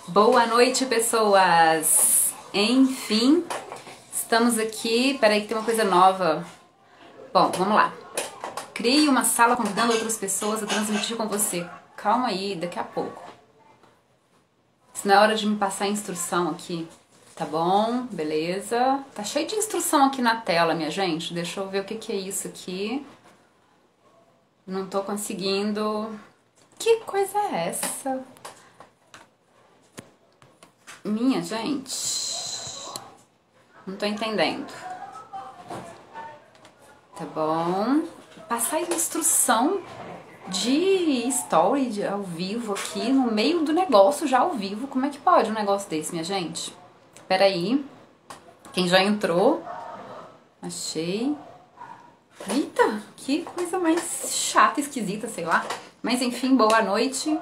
Boa noite, pessoas! Enfim, estamos aqui. Peraí que tem uma coisa nova. Bom, vamos lá. Crie uma sala convidando outras pessoas a transmitir com você. Calma aí, daqui a pouco. Isso não é hora de me passar a instrução aqui. Tá bom, beleza. Tá cheio de instrução aqui na tela, minha gente. Deixa eu ver o que é isso aqui. Não tô conseguindo... Que coisa é essa? Minha gente... Não tô entendendo. Tá bom. Passar instrução de story ao vivo aqui, no meio do negócio já ao vivo. Como é que pode um negócio desse, minha gente? Peraí. Quem já entrou? Achei. Eita, que coisa mais chata, esquisita, sei lá. Mas enfim, boa noite.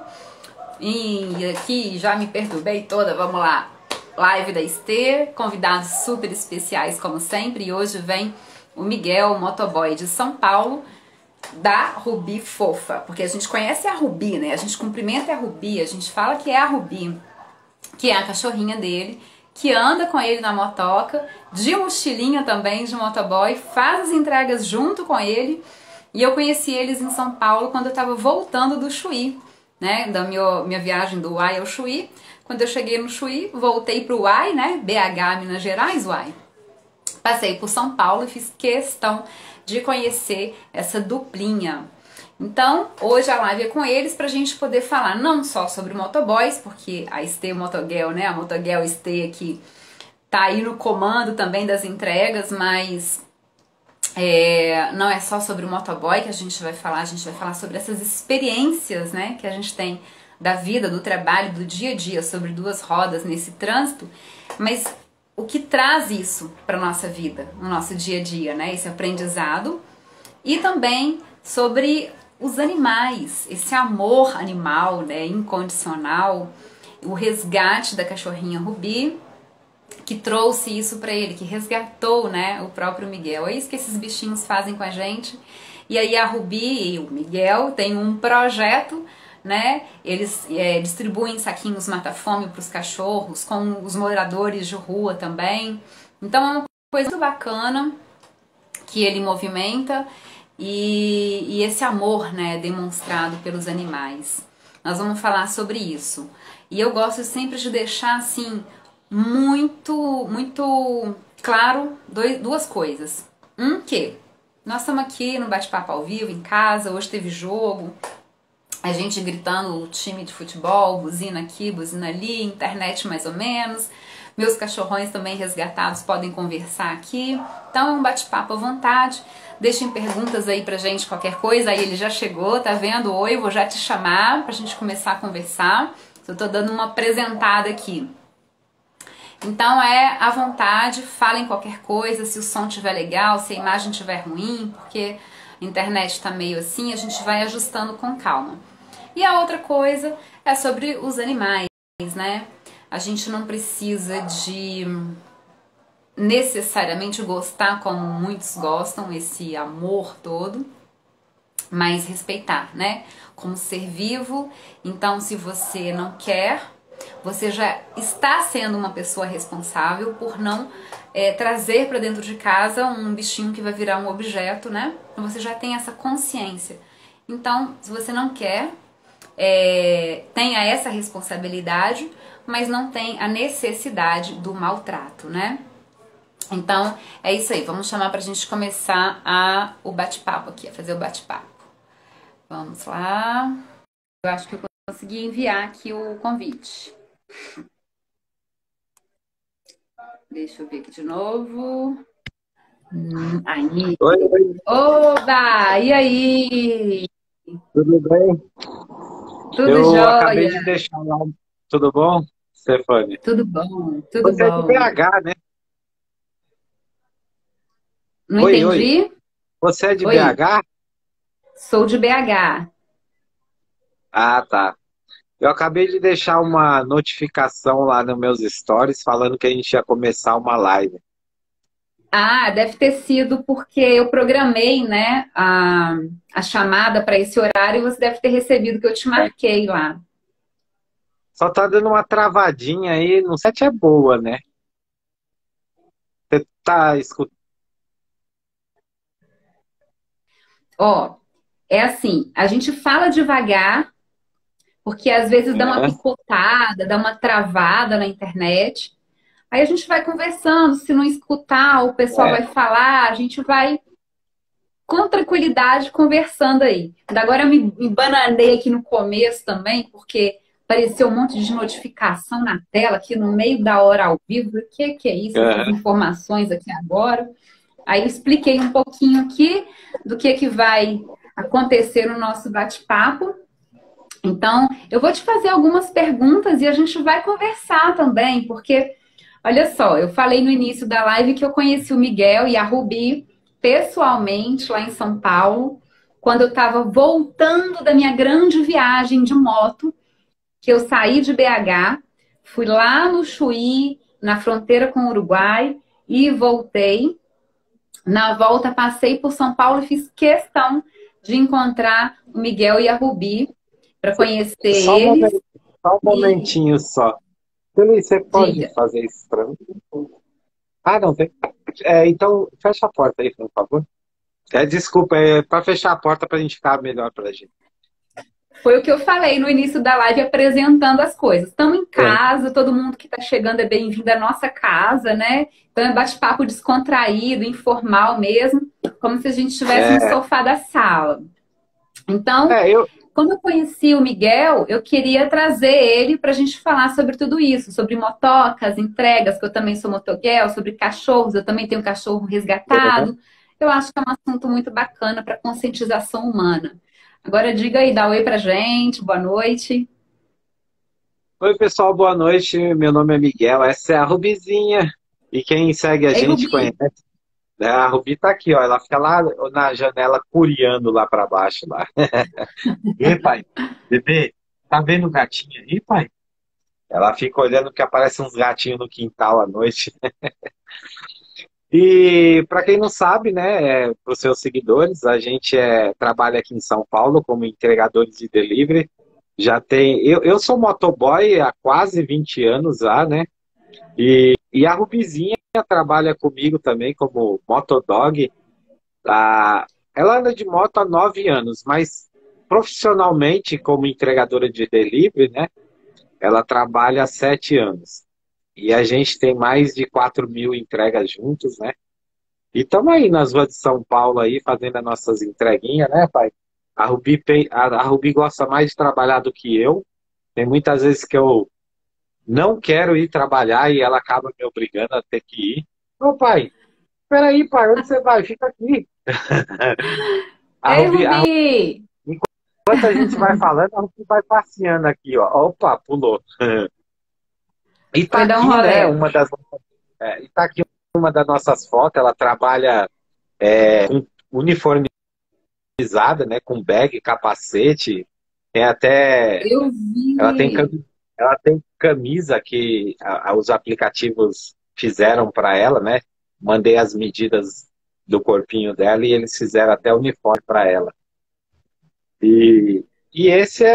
E aqui já me perturbei toda, vamos lá. Live da Esther, convidados super especiais como sempre. E hoje vem o Miguel, motoboy de São Paulo, da Rubi Fofa. Porque a gente conhece a Rubi, né? A gente cumprimenta a Rubi, a gente fala que é a Rubi, que é a cachorrinha dele, que anda com ele na motoca, de mochilinha também, de motoboy, faz as entregas junto com ele. E eu conheci eles em São Paulo quando eu tava voltando do Chuí, né? Da minha viagem do Uai ao Chuí. Quando eu cheguei no Chuí, voltei pro Uai, né? BH, Minas Gerais, Uai. Passei por São Paulo e fiz questão de conhecer essa duplinha. Então, hoje a live é com eles pra gente poder falar não só sobre motoboys, porque a Estê Motogel, né? A Motogel Estê aqui tá aí no comando também das entregas, mas não é só sobre o motoboy que a gente vai falar sobre essas experiências, né, que a gente tem da vida, do trabalho, do dia a dia, sobre duas rodas nesse trânsito, mas o que traz isso para nossa vida, no nosso dia a dia, né, esse aprendizado, e também sobre os animais, esse amor animal, né, incondicional, o resgate da cachorrinha Rubi, que trouxe isso pra ele, que resgatou, né, o próprio Miguel. É isso que esses bichinhos fazem com a gente. E aí a Rubi e o Miguel têm um projeto, né, eles distribuem saquinhos mata-fome pros cachorros, com os moradores de rua também. Então é uma coisa muito bacana que ele movimenta e esse amor, né, demonstrado pelos animais. Nós vamos falar sobre isso. E eu gosto sempre de deixar, assim, muito claro duas coisas. Que nós estamos aqui no bate-papo ao vivo, em casa, hoje teve jogo, a gente gritando o time de futebol, buzina aqui, buzina ali, internet mais ou menos, meus cachorrões também resgatados podem conversar aqui, então é um bate-papo à vontade, deixem perguntas aí pra gente, qualquer coisa, aí ele já chegou, tá vendo? Oi, vou já te chamar pra gente começar a conversar, eu tô dando uma apresentada aqui. Então é à vontade, falem qualquer coisa, se o som estiver legal, se a imagem estiver ruim, porque a internet está meio assim, a gente vai ajustando com calma. E a outra coisa é sobre os animais, né? A gente não precisa de necessariamente gostar como muitos gostam, esse amor todo, mas respeitar, né? Como ser vivo, então se você não quer, você já está sendo uma pessoa responsável por não trazer para dentro de casa um bichinho que vai virar um objeto, né? Você já tem essa consciência. Então, se você não quer, tenha essa responsabilidade, mas não tem a necessidade do maltrato, né? Então, é isso aí. Vamos chamar pra gente começar o bate-papo aqui, a fazer o bate-papo. Vamos lá. Eu acho que eu consegui enviar aqui o convite. Deixa eu ver aqui de novo. Aí. Oi, oi, Oba! E aí? tudo bem? Tudo Eu acabei jóia? de deixar lá. Tudo bom, Stefane? Tudo bom, tudo Você é de bom. BH, né? Não Oi, oi. entendi? Você é de Oi, BH? sou de BH. Ah, tá. Eu acabei de deixar uma notificação lá nos meus stories falando que a gente ia começar uma live. Ah, deve ter sido porque eu programei, né, a chamada para esse horário e você deve ter recebido que eu te marquei lá. Só tá dando uma travadinha aí, não sei se é boa, né? Você tá escutando? Ó, é assim, a gente fala devagar, porque às vezes dá uma picotada, dá uma travada na internet. Aí a gente vai conversando, se não escutar, o pessoal É. vai falar, a gente vai com tranquilidade conversando aí. Agora eu me bananei aqui no começo também, porque apareceu um monte de notificação na tela aqui no meio da hora ao vivo. O que é isso? Essas Aham. informações aqui agora. Aí eu expliquei um pouquinho aqui do que vai acontecer no nosso bate-papo. Então, eu vou te fazer algumas perguntas e a gente vai conversar também, porque, olha só, eu falei no início da live que eu conheci o Miguel e a Rubi pessoalmente lá em São Paulo, quando eu estava voltando da minha grande viagem de moto, que eu saí de BH, fui lá no Chuí, na fronteira com o Uruguai, e voltei. Na volta, passei por São Paulo e fiz questão de encontrar o Miguel e a Rubi para conhecer Só um eles. momento, só um E momentinho só. Feliz, você pode diga, fazer isso pra mim? Ah, não tem. Então, fecha a porta aí, por favor. Desculpa, é para fechar a porta para a gente ficar melhor pra gente. foi o que eu falei no início da live apresentando as coisas. Estamos em É, casa, todo mundo que está chegando é bem-vindo à nossa casa, né? Então é bate-papo descontraído, informal mesmo, como se a gente estivesse no é, sofá da sala. Então, eu, como eu conheci o Miguel, eu queria trazer ele para a gente falar sobre tudo isso, sobre motocas, entregas, que eu também sou motoguel, sobre cachorros, eu também tenho um cachorro resgatado. Eu acho que é um assunto muito bacana para conscientização humana. Agora diga aí, dá oi pra gente, boa noite. Oi, pessoal, boa noite. Meu nome é Miguel, essa é a Rubizinha. E quem segue a Ei, gente Rubi, conhece, né? A Rubi tá aqui, ó. Ela fica lá na janela curiando lá para baixo lá. E pai, bebê, tá vendo o gatinho aí, pai? Ela fica olhando que aparecem uns gatinhos no quintal à noite. E para quem não sabe, né, para os seus seguidores, a gente trabalha aqui em São Paulo como entregadores de delivery. Já tem, eu sou motoboy há quase 20 anos já, né? E a Rubizinha trabalha comigo também como motodog. Tá? Ela anda de moto há 9 anos, mas profissionalmente como entregadora de delivery, né? Ela trabalha há 7 anos. E a gente tem mais de 4.000 entregas juntos, né? E estamos aí nas ruas de São Paulo aí, fazendo as nossas entreguinhas, né, pai? A Rubi gosta mais de trabalhar do que eu. Tem muitas vezes que eu não quero ir trabalhar e ela acaba me obrigando a ter que ir. Ô, pai, peraí, pai, onde você vai? Fica aqui. A ei, Rubi, Rubi, enquanto a gente vai falando, a Rubi vai passeando aqui, ó. Opa, pulou. E tá foi dar um aqui, né, rolê. e tá aqui uma das nossas fotos, ela trabalha uniformizada, né, com bag, capacete, tem até, Eu ela tem, vi. ela tem camisa que os aplicativos fizeram para ela, né, mandei as medidas do corpinho dela e eles fizeram até uniforme para ela. E esse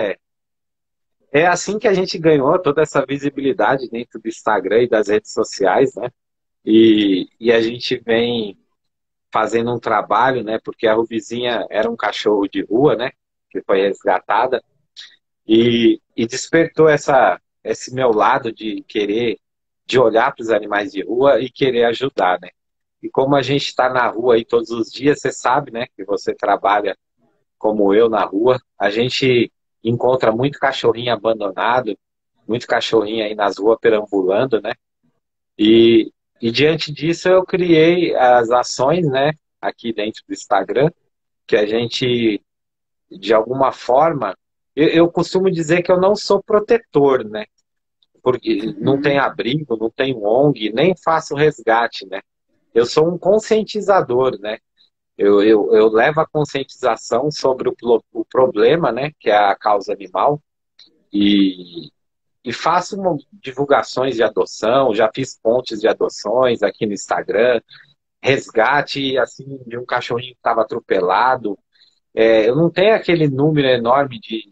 é assim que a gente ganhou toda essa visibilidade dentro do Instagram e das redes sociais, né? E a gente vem fazendo um trabalho, né? Porque a Rubizinha era um cachorro de rua, né? Que foi resgatada e despertou esse meu lado de querer, de olhar para os animais de rua e querer ajudar, né? E como a gente está na rua aí todos os dias, você sabe, né? Que você trabalha como eu na rua, a gente encontra muito cachorrinho abandonado, muito cachorrinho aí nas ruas perambulando, né? E diante disso eu criei as ações, né? Aqui dentro do Instagram, que a gente, de alguma forma, eu costumo dizer que eu não sou protetor, né? Porque não tem Uhum. abrigo, não tem ONG, nem faço resgate, né? Eu sou um conscientizador, né? Eu levo a conscientização sobre o problema, né, que é a causa animal, e, e faço divulgações de adoção, já fiz pontes de adoções aqui no Instagram, resgate assim, de um cachorrinho que estava atropelado. Eu não tenho aquele número enorme de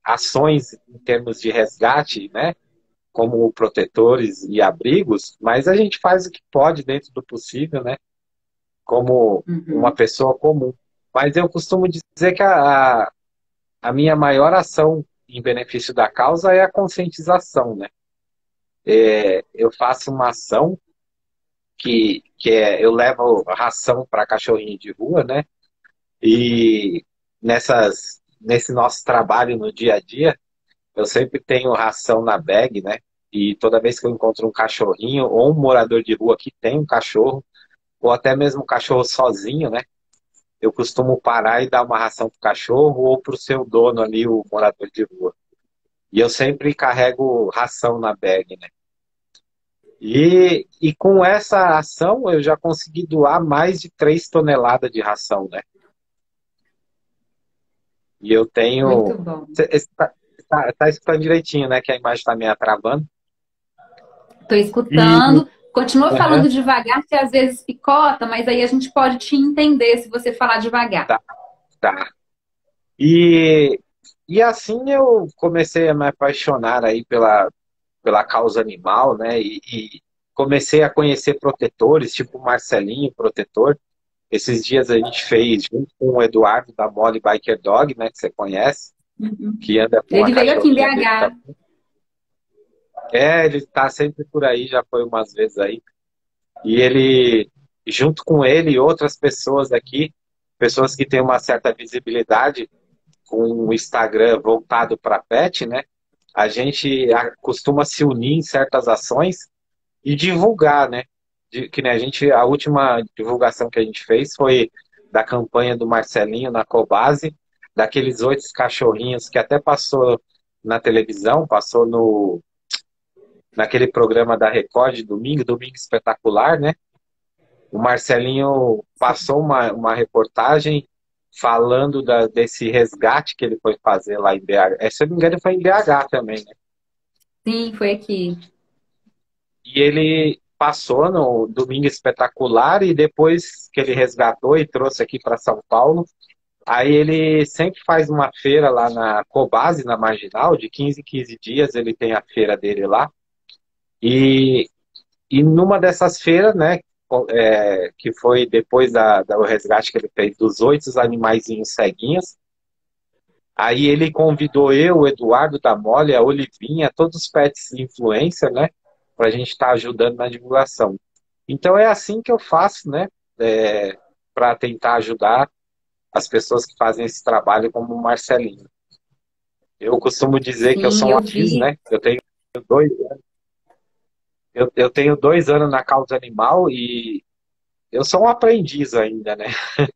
ações em termos de resgate, né? Como protetores e abrigos, mas a gente faz o que pode dentro do possível, né? Como uma Uhum. pessoa comum. Mas eu costumo dizer que a minha maior ação em benefício da causa é a conscientização, né? Eu faço uma ação que é, eu levo ração para cachorrinho de rua, né? E nesse nosso trabalho no dia a dia, eu sempre tenho ração na bag, né? E toda vez que eu encontro um cachorrinho ou um morador de rua que tem um cachorro, ou até mesmo um cachorro sozinho, né? Eu costumo parar e dar uma ração pro cachorro ou pro seu dono ali, o morador de rua. E eu sempre carrego ração na bag, né? E com essa ação eu já consegui doar mais de 3 toneladas de ração, né? E eu tenho. Muito bom. Você tá escutando direitinho, né? Que a imagem está meio travando. Estou E, escutando. Continua aham, falando devagar, que às vezes picota, mas aí a gente pode te entender se você falar devagar. tá, tá. E, e assim eu comecei a me apaixonar aí pela causa animal, né? E comecei a conhecer protetores, tipo o Marcelinho, protetor. Esses dias a gente fez junto com o Eduardo da Mole Biker Dog, né? Que você conhece, Uhum. que anda com a Ele veio aqui em cachorrinha dele BH. também. É, ele tá sempre por aí, já foi umas vezes aí. E ele, junto com ele e outras pessoas aqui, pessoas que têm uma certa visibilidade com o Instagram voltado para pet, né? A gente costuma se unir em certas ações e divulgar, né? Que nem a última divulgação que a gente fez foi da campanha do Marcelinho na Cobase, daqueles 8 cachorrinhos que até passou na televisão, passou naquele programa da Record de domingo, Domingo Espetacular, né? O Marcelinho passou uma reportagem falando desse resgate que ele foi fazer lá em BH. Se eu não me engano, foi em BH também, né? Sim, foi aqui. E ele passou no Domingo Espetacular e depois que ele resgatou e trouxe aqui para São Paulo, aí ele sempre faz uma feira lá na Cobase, na Marginal, de 15 em 15 dias ele tem a feira dele lá. E, e numa dessas feiras, né, que foi depois do resgate que ele fez dos 8 animaizinhos ceguinhos, aí ele convidou eu, o Eduardo da Mole, a Olivinha, todos os pets influencer, né, para a gente estar ajudando na divulgação. Então é assim que eu faço, né, para tentar ajudar as pessoas que fazem esse trabalho como o Marcelinho. Eu costumo dizer que eu Sim, sou um eu aprendiz, vi. né, dois, eu tenho 2 anos na causa animal e eu sou um aprendiz ainda, né?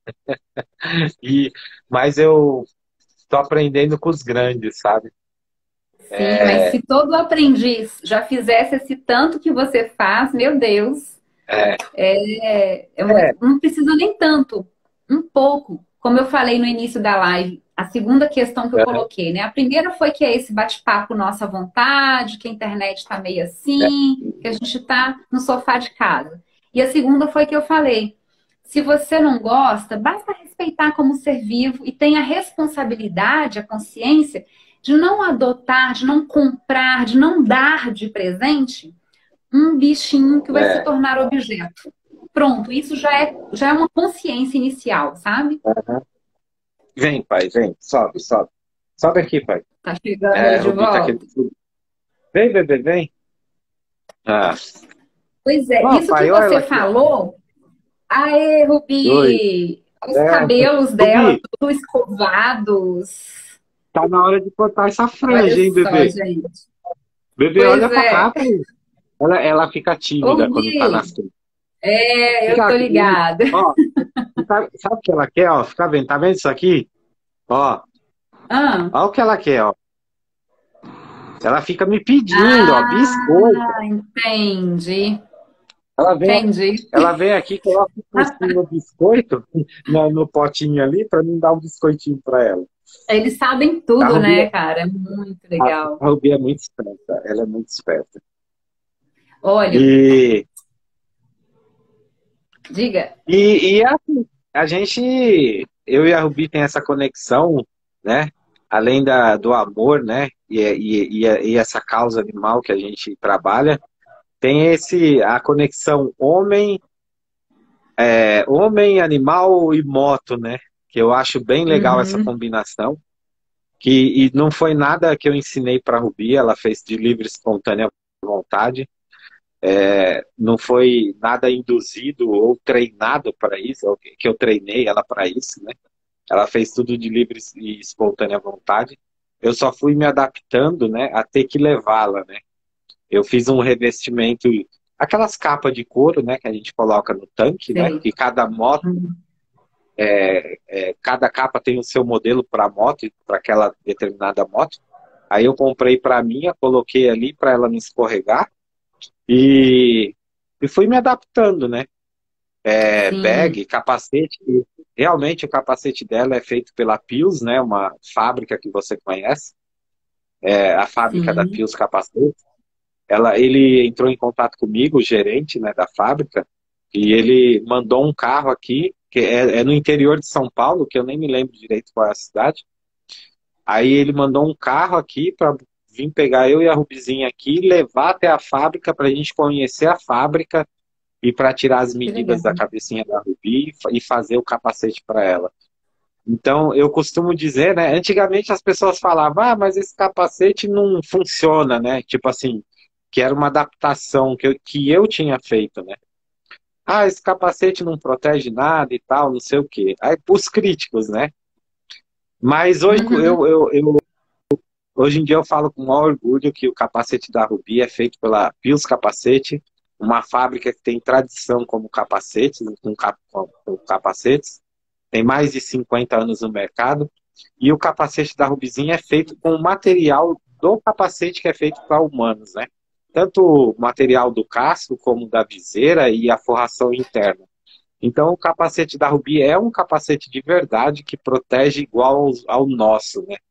E, mas eu tô aprendendo com os grandes, sabe? Sim, mas se todo aprendiz já fizesse esse tanto que você faz, meu Deus, É, é, não precisa nem tanto, um pouco. Como eu falei no início da live, a segunda questão que eu aham, coloquei, né? A primeira foi que é esse bate-papo nossa vontade, que a internet está meio é, assim, que a gente está no sofá de casa. E a segunda foi que eu falei, se você não gosta, basta respeitar como ser vivo e tenha a responsabilidade, a consciência de não adotar, de não comprar, de não dar de presente um bichinho que vai se é. tornar objeto. Pronto, isso já é uma consciência inicial, sabe? Vem, pai, vem, sobe, sobe. Sobe aqui, pai. Tá chegando aí É, de Rubi tá aqui. volta. Vem, bebê, vem. Ah. Pois é, Ó, isso que pai, olha ela você aqui, ó. falou, aê, Oi. Rubi, os É, cabelos dela Rubi, tudo escovados. tá na hora de cortar essa Olha franja, hein, só, bebê? gente. Bebê, olha Pois pra é. cá, pai. Ela fica Ô, tímida quando tá Rubi, nascendo. é, O que eu ela tô quer? ligada. Ó, sabe o que ela quer, ó? Fica vendo, tá vendo isso aqui? Ó, Ah, ó o que ela quer, ó. Ela fica me pedindo, ó, biscoito. ah, entendi. Ela vem, Entendi. ela vem aqui, coloca por cima o biscoito no potinho ali para mim dar um biscoitinho para ela. Eles sabem A tudo, Rubi, né, cara? É muito legal. a Rubi é muito esperta, ela é muito esperta. Olha, E, diga. e assim, a gente, eu e a Rubi tem essa conexão, né? do amor, né? E essa causa animal que a gente trabalha, tem a conexão homem, animal e moto, né? Que eu acho bem legal essa Uhum. combinação. E não foi nada que eu ensinei para a Rubi, ela fez de livre, espontânea vontade. Não foi nada induzido ou treinado para isso, ou que eu treinei ela para isso, né? Ela fez tudo de livre e espontânea vontade. Eu só fui me adaptando, né, a ter que levá-la, né? Eu fiz um revestimento, aquelas capas de couro, né, que a gente coloca no tanque, né? Sei. Que cada moto, Uhum. cada capa tem o seu modelo para moto, para aquela determinada moto. Aí eu comprei para a minha, coloquei ali para ela não escorregar e, e fui me adaptando, né? Sim, Bag, capacete. Realmente o capacete dela é feito pela Pius, né? Uma fábrica que você conhece, a fábrica da sim. Pius Capacete. Ele entrou em contato comigo, o gerente, né, da fábrica, e ele mandou um carro aqui, que é no interior de São Paulo, que eu nem me lembro direito qual é a cidade. Aí ele mandou um carro aqui para vir pegar eu e a Rubizinha aqui, levar até a fábrica para a gente conhecer a fábrica e para tirar as Que legal. medidas da cabecinha da Rubi e fazer o capacete para ela. Então, eu costumo dizer, né? Antigamente as pessoas falavam, mas esse capacete não funciona, né? Tipo assim, que era uma adaptação que eu tinha feito, né? Esse capacete não protege nada e tal, não sei o quê. Aí, os críticos, né? Mas Uhum. hoje em dia eu falo com o maior orgulho que o capacete da Rubi é feito pela Pius Capacete, uma fábrica que tem tradição como capacetes, com capacetes, tem mais de 50 anos no mercado, e o capacete da Rubizinha é feito com o material do capacete que é feito para humanos, né? Tanto o material do casco como da viseira e a forração interna. Então o capacete da Rubi é um capacete de verdade que protege igual ao nosso, né?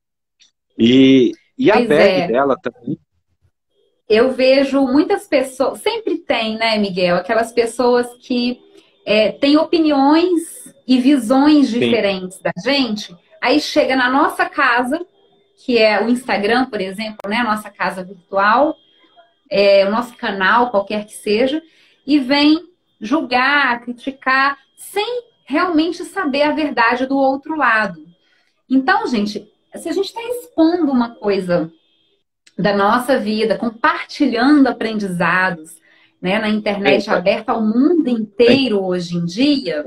E a Pois bag é, dela também. eu vejo muitas pessoas, sempre tem, né, Miguel, aquelas pessoas que têm opiniões e visões Sim, diferentes da gente, aí chega na nossa casa, que é o Instagram, por exemplo, né, a nossa casa virtual, o nosso canal, qualquer que seja, e vem julgar, criticar, sem realmente saber a verdade do outro lado. Então, gente, se a gente está expondo uma coisa da nossa vida, compartilhando aprendizados, né, na internet é, aberta ao mundo inteiro hoje em dia,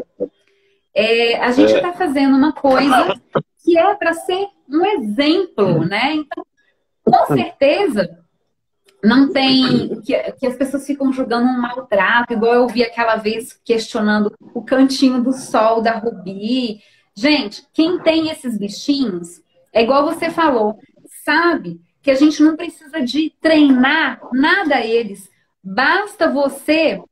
a gente é, está fazendo uma coisa que é para ser um exemplo, né? Então, com certeza, não tem que as pessoas ficam julgando um maltrato, igual eu vi aquela vez questionando o cantinho do sol da Rubi. Gente, quem tem esses bichinhos, é igual você falou, sabe que a gente não precisa de treinar nada a eles. Basta você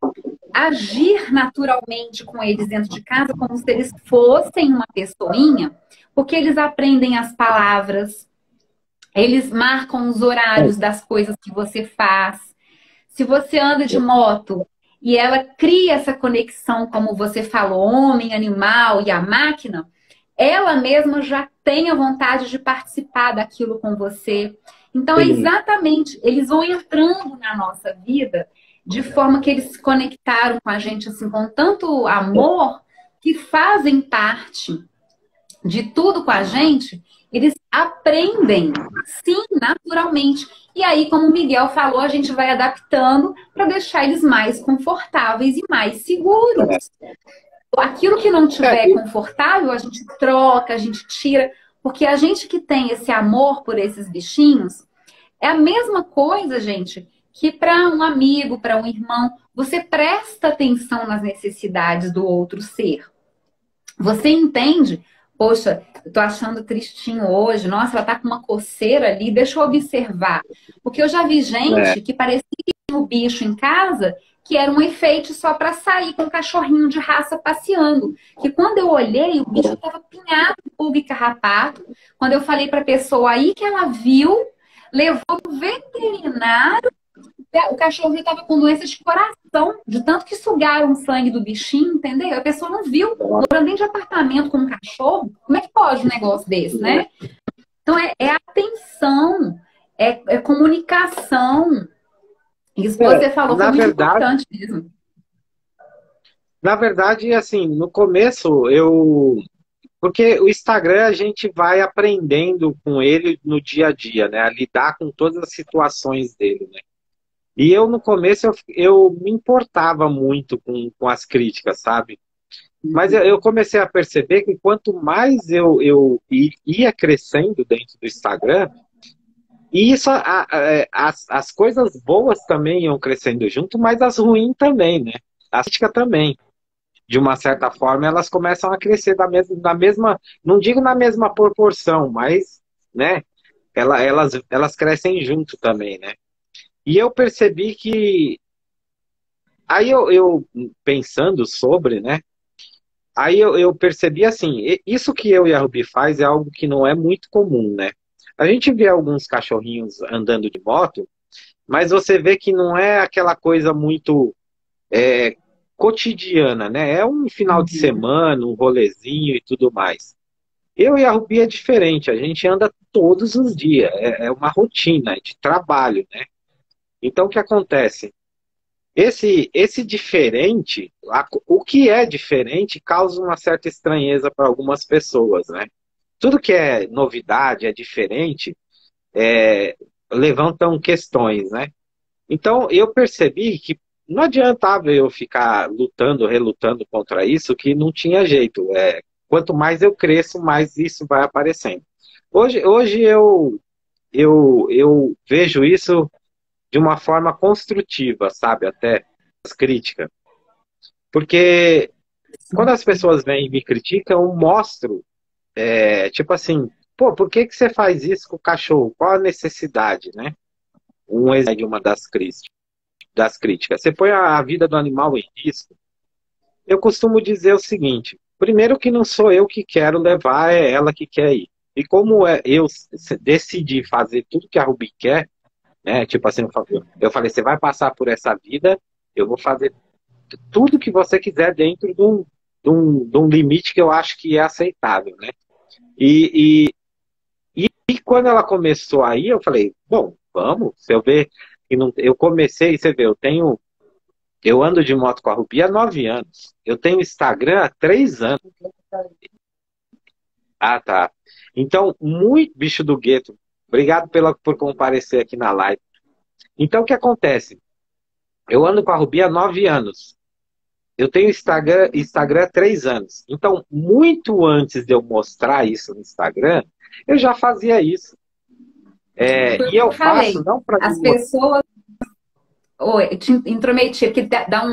agir naturalmente com eles dentro de casa, como se eles fossem uma pessoinha, porque eles aprendem as palavras, eles marcam os horários das coisas que você faz. Se você anda de moto e ela cria essa conexão, como você falou, homem, animal e a máquina, ela mesma já tem a vontade de participar daquilo com você. Então, é sim, exatamente, eles vão entrando na nossa vida de forma que eles se conectaram com a gente assim com tanto amor que fazem parte de tudo com a gente, eles aprendem, sim, naturalmente. E aí, como o Miguel falou, a gente vai adaptando para deixar eles mais confortáveis e mais seguros. Aquilo que não tiver é, confortável, a gente troca, a gente tira, porque a gente que tem esse amor por esses bichinhos é a mesma coisa, gente, que para um amigo, para um irmão, você presta atenção nas necessidades do outro ser. Você entende? Poxa, eu tô achando tristinho hoje. Nossa, ela tá com uma coceira ali. Deixa eu observar. Porque eu já vi é, gente que parecia que tinha o bicho em casa, que era um efeito só para sair com o cachorrinho de raça passeando. Que quando eu olhei, o bicho estava pinhado de pulga e carrapato. Quando eu falei para a pessoa aí que ela viu, levou no veterinário, o cachorro estava com doença de coração, de tanto que sugaram o sangue do bichinho, entendeu? A pessoa não viu, morando dentro de apartamento com um cachorro, como é que pode um negócio desse, né? Então é atenção, é comunicação. Isso que você falou foi Na muito verdade, importante mesmo. assim, no começo eu. Porque o Instagram a gente vai aprendendo com ele no dia a dia, né? A lidar com todas as situações dele, né? E eu, no começo, eu me importava muito com as críticas, sabe? Mas eu comecei a perceber que quanto mais ia crescendo dentro do Instagram, e isso, as coisas boas também iam crescendo junto, mas as ruins também, né? A crítica também. De uma certa forma, elas começam a crescer da mesma, não digo na mesma proporção, mas, né? Elas crescem junto também, né? E eu percebi que, aí eu pensando sobre, né? Aí eu percebi assim, isso que eu e a Ruby faz é algo que não é muito comum, né? A gente vê alguns cachorrinhos andando de moto, mas você vê que não é aquela coisa muito cotidiana, né? É um final de Uhum. semana, um rolezinho e tudo mais. Eu e a Ruby é diferente, a gente anda todos os dias, é uma rotina de trabalho, né? Então o que acontece? Esse diferente, o que é diferente, causa uma certa estranheza para algumas pessoas, né? Tudo que é novidade, é diferente, levantam questões, né? Então eu percebi que não adiantava eu ficar lutando, relutando contra isso, que não tinha jeito. Quanto mais eu cresço, mais isso vai aparecendo. Hoje eu vejo isso de uma forma construtiva, sabe? Até as críticas. Porque quando as pessoas vêm e me criticam, eu mostro, tipo assim, pô, por que que você faz isso com o cachorro? Qual a necessidade, né? Um exemplo de uma das críticas. Você põe a vida do animal em risco. Eu costumo dizer o seguinte: primeiro que não sou eu que quero levar, é ela que quer ir. E como eu decidi fazer tudo que a Ruby quer, né? Tipo assim, eu falei, você vai passar por essa vida, eu vou fazer tudo que você quiser dentro de um limite que eu acho que é aceitável, né? E quando ela começou aí, eu falei, bom, vamos, se eu ver que não, eu comecei, você vê, eu ando de moto com a Rubi há 9 anos, eu tenho Instagram há 3 anos. Ah, tá. Então, muito bicho do gueto. Obrigado por comparecer aqui na live. Então, o que acontece? Eu ando com a Rubi há 9 anos. Eu tenho Instagram há 3 anos. Então, muito antes de eu mostrar isso no Instagram, eu já fazia isso. Foi o E que eu eu faço falei. não para me As mostrar. pessoas. Oi, eu te intrometi, porque dá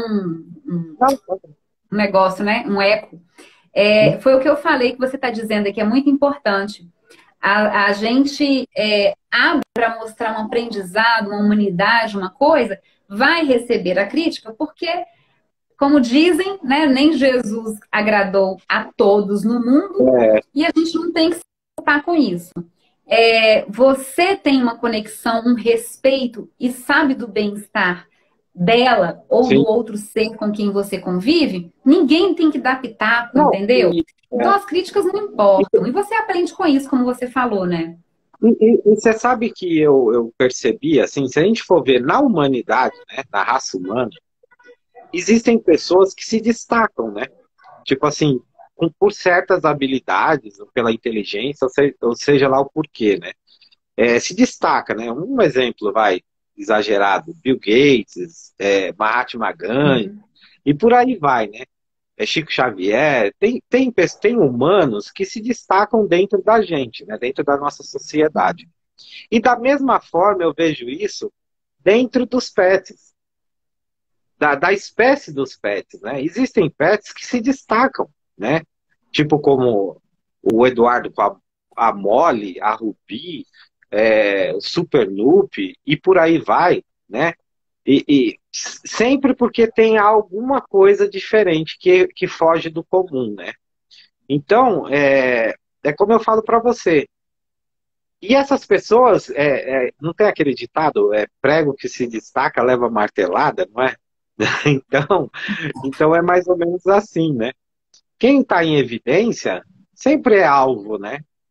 um negócio, né? Um eco. Foi o que eu falei que você está dizendo aqui, é muito importante. A gente abre para mostrar um aprendizado, uma humanidade, uma coisa, vai receber a crítica, porque, como dizem, né, nem Jesus agradou a todos no mundo É, e a gente não tem que se preocupar com isso. Você tem uma conexão, um respeito e sabe do bem-estar dela ou do sim. outro ser com quem você convive, ninguém tem que dar pitaco, Não, entendeu? Então as críticas não importam. E você aprende com isso, como você falou, né? e você sabe que eu percebi, assim, se a gente for ver na humanidade, né, na raça humana, existem pessoas que se destacam, né? Tipo assim, por certas habilidades, ou pela inteligência, ou seja lá o porquê, né? Se destaca, né? Um exemplo, vai, exagerado, Bill Gates, Mahatma Gandhi, Uhum. e por aí vai, né? Chico Xavier, tem humanos que se destacam dentro da gente, né? Dentro da nossa sociedade. E da mesma forma eu vejo isso dentro dos pets, da espécie dos pets, né? Existem pets que se destacam, né? Tipo como o Eduardo com a Molly, a Ruby, o Super Noop e por aí vai, né? E sempre porque tem alguma coisa diferente que foge do comum, né? Então, é como eu falo para você. E essas pessoas, não tem aquele ditado, prego que se destaca leva martelada, não é? Então, então é mais ou menos assim, né? Quem está em evidência sempre é alvo, né?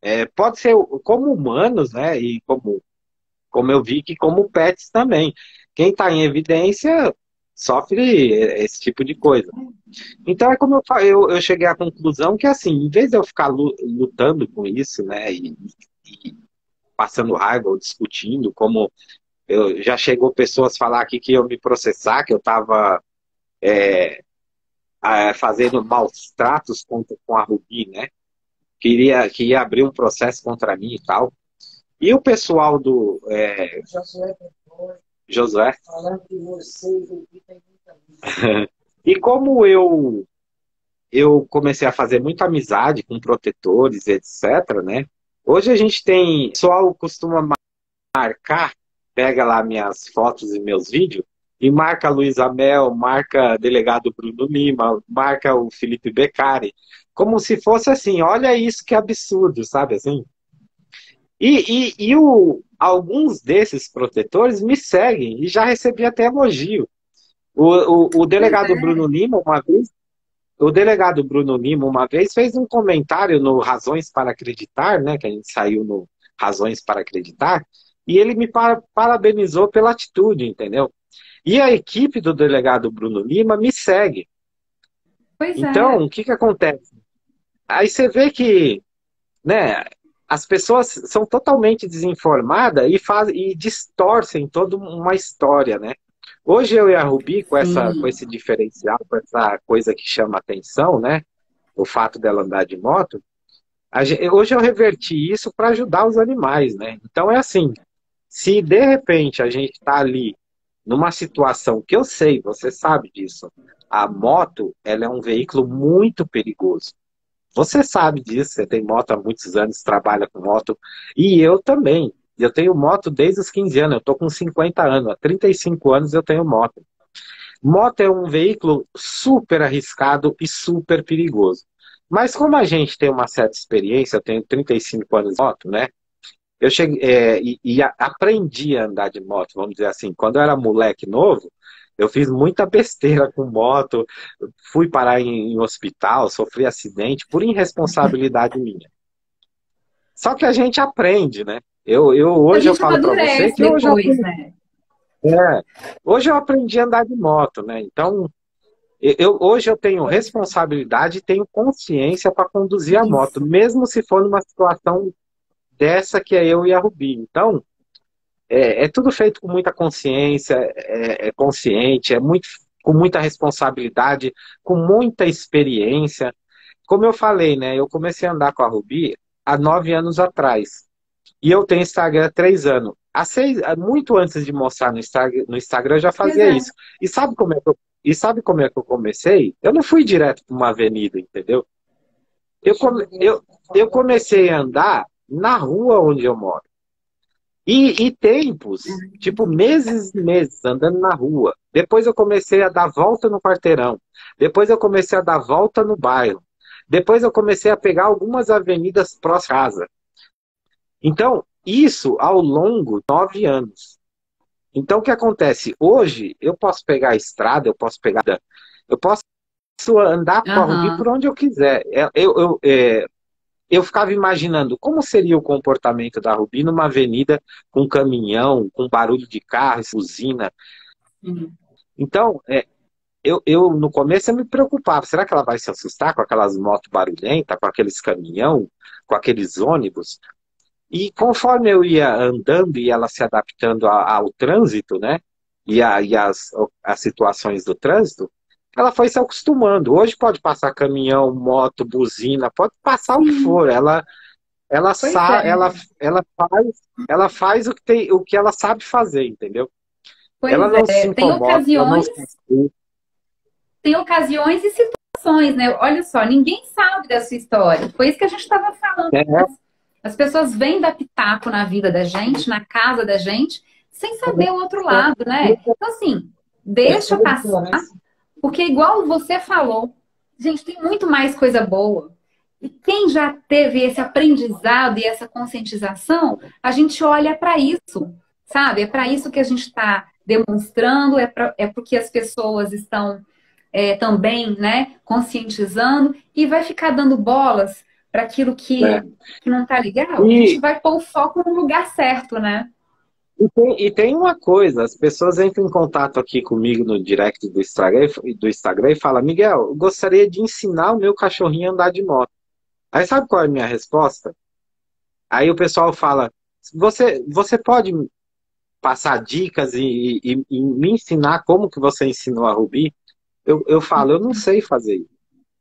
Pode ser como humanos, né? E como eu vi que como pets também. Quem está em evidência sofre esse tipo de coisa. Então é como eu cheguei à conclusão que assim, em vez de eu ficar lutando com isso, né? E passando raiva ou discutindo, como já chegou pessoas falar aqui que iam me processar, que eu estava fazendo maus tratos com a Rubi, né? Que ia abrir um processo contra mim e tal. E o pessoal do Josué, falando que você e Rubi tem muita e como eu comecei a fazer muita amizade com protetores, etc, né? Hoje a gente tem, o pessoal costuma marcar, pega lá minhas fotos e meus vídeos, e marca Luísa Mel, marca delegado Bruno Lima, marca o Felipe Beccari, como se fosse assim, olha isso que absurdo, sabe assim? Alguns desses protetores me seguem e já recebi até elogio. O Pois delegado é. Bruno Lima, uma vez, o delegado Bruno Lima, uma vez, fez um comentário no Razões para Acreditar, né? Que a gente saiu no Razões para Acreditar, e ele me parabenizou pela atitude, entendeu? E a equipe do delegado Bruno Lima me segue. Pois Então, é. o que que acontece? Aí você vê que, né, as pessoas são totalmente desinformadas e distorcem toda uma história, né? Hoje eu e a Rubi, com Sim. esse diferencial, com essa coisa que chama atenção, né? O fato dela andar de moto, hoje eu reverti isso para ajudar os animais, né? Então é assim, se de repente a gente está ali numa situação que eu sei, você sabe disso, a moto, ela é um veículo muito perigoso. Você sabe disso, você tem moto há muitos anos, trabalha com moto, e eu também. Eu tenho moto desde os 15 anos, eu estou com 50 anos, há 35 anos eu tenho moto. Moto é um veículo super arriscado e super perigoso. Mas como a gente tem uma certa experiência, eu tenho 35 anos de moto, né? Eu cheguei, aprendi a andar de moto, vamos dizer assim. Quando eu era moleque novo, eu fiz muita besteira com moto, fui parar em hospital, sofri acidente por irresponsabilidade minha. Só que a gente aprende, né? A Hoje eu gente falo para você amadurece que hoje eu depois, aprendi, né? é, hoje eu aprendi a andar de moto, né? Então, hoje eu tenho responsabilidade e tenho consciência para conduzir a moto, Isso. mesmo se for numa situação dessa que é eu e a Rubi. Então, tudo feito com muita consciência, é consciente, com muita responsabilidade, com muita experiência. Como eu falei, né? Eu comecei a andar com a Rubi há 9 anos atrás. E eu tenho Instagram há 3 anos. Muito antes de mostrar no Instagram, eu já Pois fazia é. isso. E sabe como é que eu comecei? Eu não fui direto para uma avenida, entendeu? Eu, come, eu comecei a andar na rua onde eu moro. E tempos, tipo meses e meses, andando na rua. Depois eu comecei a dar volta no quarteirão. Depois eu comecei a dar volta no bairro. Depois eu comecei a pegar algumas avenidas próximas à casa. Então, isso ao longo de 9 anos. Então, o que acontece? Hoje, eu posso pegar a estrada, eu posso andar com a Rubi por Aham. onde eu quiser. Eu ficava imaginando como seria o comportamento da Rubi numa avenida com caminhão, com barulho de carro, buzina. Sim. Então, no começo eu me preocupava, será que ela vai se assustar com aquelas motos barulhentas, com aqueles caminhão, com aqueles ônibus? E conforme eu ia andando e ela se adaptando ao trânsito, né? As situações do trânsito, ela foi se acostumando. Hoje pode passar caminhão, moto, buzina, pode passar o que Sim. for. Ela, Pois sa, é. ela faz o que ela sabe fazer, entendeu? Ela Pois não se é. incomoda, ela não se assusta. Tem ocasiões e situações, né? Olha só, ninguém sabe da sua história. Foi isso que a gente estava falando. É, As pessoas vêm dar pitaco na vida da gente, na casa da gente, sem saber o outro lado, né? Então, assim, deixa passar, porque igual você falou, gente, tem muito mais coisa boa. E quem já teve esse aprendizado e essa conscientização, a gente olha para isso, sabe? É para isso que a gente está demonstrando, é porque as pessoas estão também, né, conscientizando e vai ficar dando bolas para aquilo É. que não tá legal, a gente E, vai pôr o foco no lugar certo, né? e tem uma coisa, as pessoas entram em contato aqui comigo no direct do Instagram e falam, Miguel, eu gostaria de ensinar o meu cachorrinho a andar de moto. Aí sabe qual é a minha resposta? Aí o pessoal fala, você pode passar dicas e me ensinar como que você ensinou a Rubi? Eu falo, eu não sei fazer isso.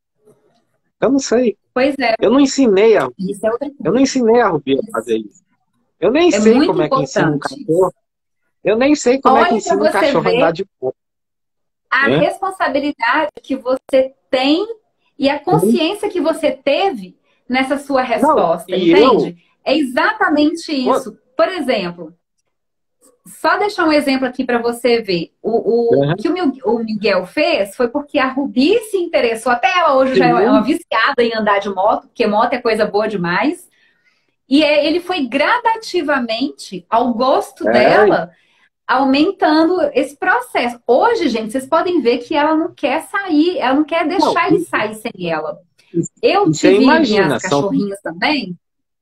Eu não sei. Pois é, Eu não ensinei a Rubi. isso é outra Eu não coisa. ensinei a Rubi a fazer isso. Eu nem É sei muito como é que ensina um importante cachorro. isso. Eu nem sei como é que Olha para ensina um você cachorro a andar ver de moto, a né? responsabilidade que você tem e a consciência que você teve nessa sua Não, resposta, e eu. entende? É exatamente isso. Por exemplo, só deixar um exemplo aqui para você ver. O Aham. que o Miguel fez foi porque a Rubi se interessou. Até ela hoje já é uma Sim, viciada em andar de moto, porque moto é coisa boa demais. E ele foi gradativamente ao gosto é, dela aumentando esse processo. Hoje, gente, vocês podem ver que ela não quer sair, ela não quer não, deixar ele sair sem ela. e, Eu e você tive minhas imagina, são. cachorrinhas também,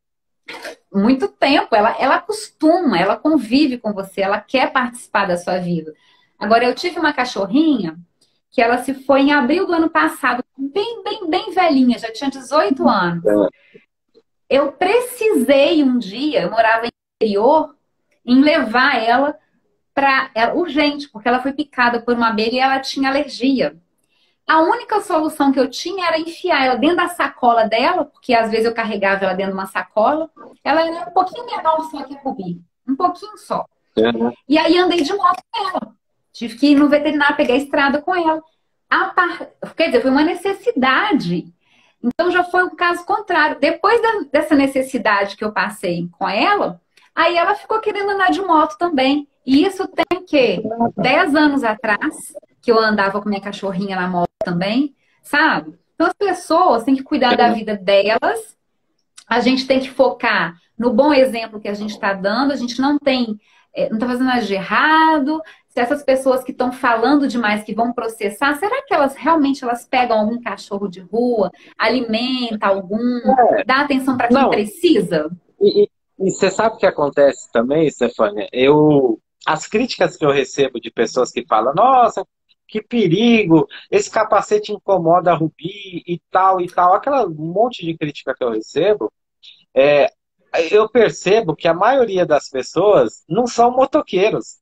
muito tempo. Ela acostuma, ela convive com você, ela quer participar da sua vida. Agora, eu tive uma cachorrinha que ela se foi em abril do ano passado, bem, bem, bem velhinha, já tinha 18 anos. É, Eu precisei um dia, eu morava em interior, em levar ela urgente, porque ela foi picada por uma abelha e ela tinha alergia. A única solução que eu tinha era enfiar ela dentro da sacola dela, porque às vezes eu carregava ela dentro de uma sacola. Ela era um pouquinho menor só que a Rubi, um pouquinho só. é, E aí andei de moto com ela. Tive que ir no veterinário pegar a estrada com ela. Quer dizer, foi uma necessidade. Então já foi um caso contrário. Depois dessa necessidade que eu passei com ela, aí ela ficou querendo andar de moto também. E isso tem que 10 anos atrás, que eu andava com minha cachorrinha na moto também, sabe? Então as pessoas têm que cuidar da vida delas. A gente tem que focar no bom exemplo que a gente está dando. A gente não está fazendo nada de errado. Se essas pessoas que estão falando demais, que vão processar, será que elas realmente elas pegam algum cachorro de rua, alimenta algum, é. dá atenção para quem Não, precisa? e você sabe o que acontece também, Stefânia? As críticas que eu recebo de pessoas que falam, nossa, que perigo, esse capacete incomoda a Rubi e tal, aquela um monte de crítica que eu recebo, é, eu percebo que a maioria das pessoas não são motoqueiros.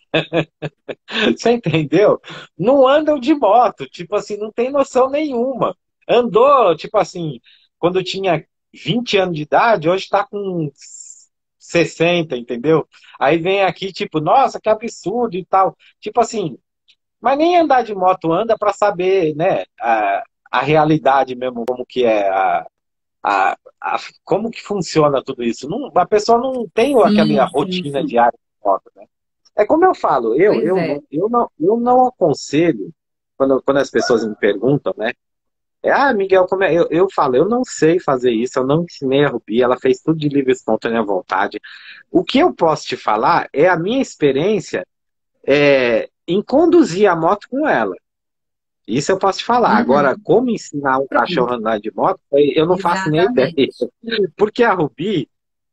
Você entendeu? Não andam de moto, tipo assim, não tem noção nenhuma. Andou, tipo assim, quando tinha 20 anos de idade, hoje está com 60, entendeu? Aí vem aqui, tipo, nossa, que absurdo e tal. Tipo assim, mas nem andar de moto anda para saber, né, a realidade mesmo, como que é, como que funciona tudo isso. Não, a pessoa não tem aquela Sim, sim, rotina sim. diária de moto, né? É como eu falo, eu, Pois eu, é. não, eu não aconselho, quando as pessoas me perguntam, né? Miguel, como é? Eu falo, eu não sei fazer isso, eu não ensinei a Rubi, ela fez tudo de livre e espontânea vontade. O que eu posso te falar é a minha experiência em conduzir a moto com ela. Isso eu posso te falar. Agora, Uhum. como ensinar um cachorro a Pronto. andar de moto, eu não faço nem ideia. Exatamente. Porque a Rubi,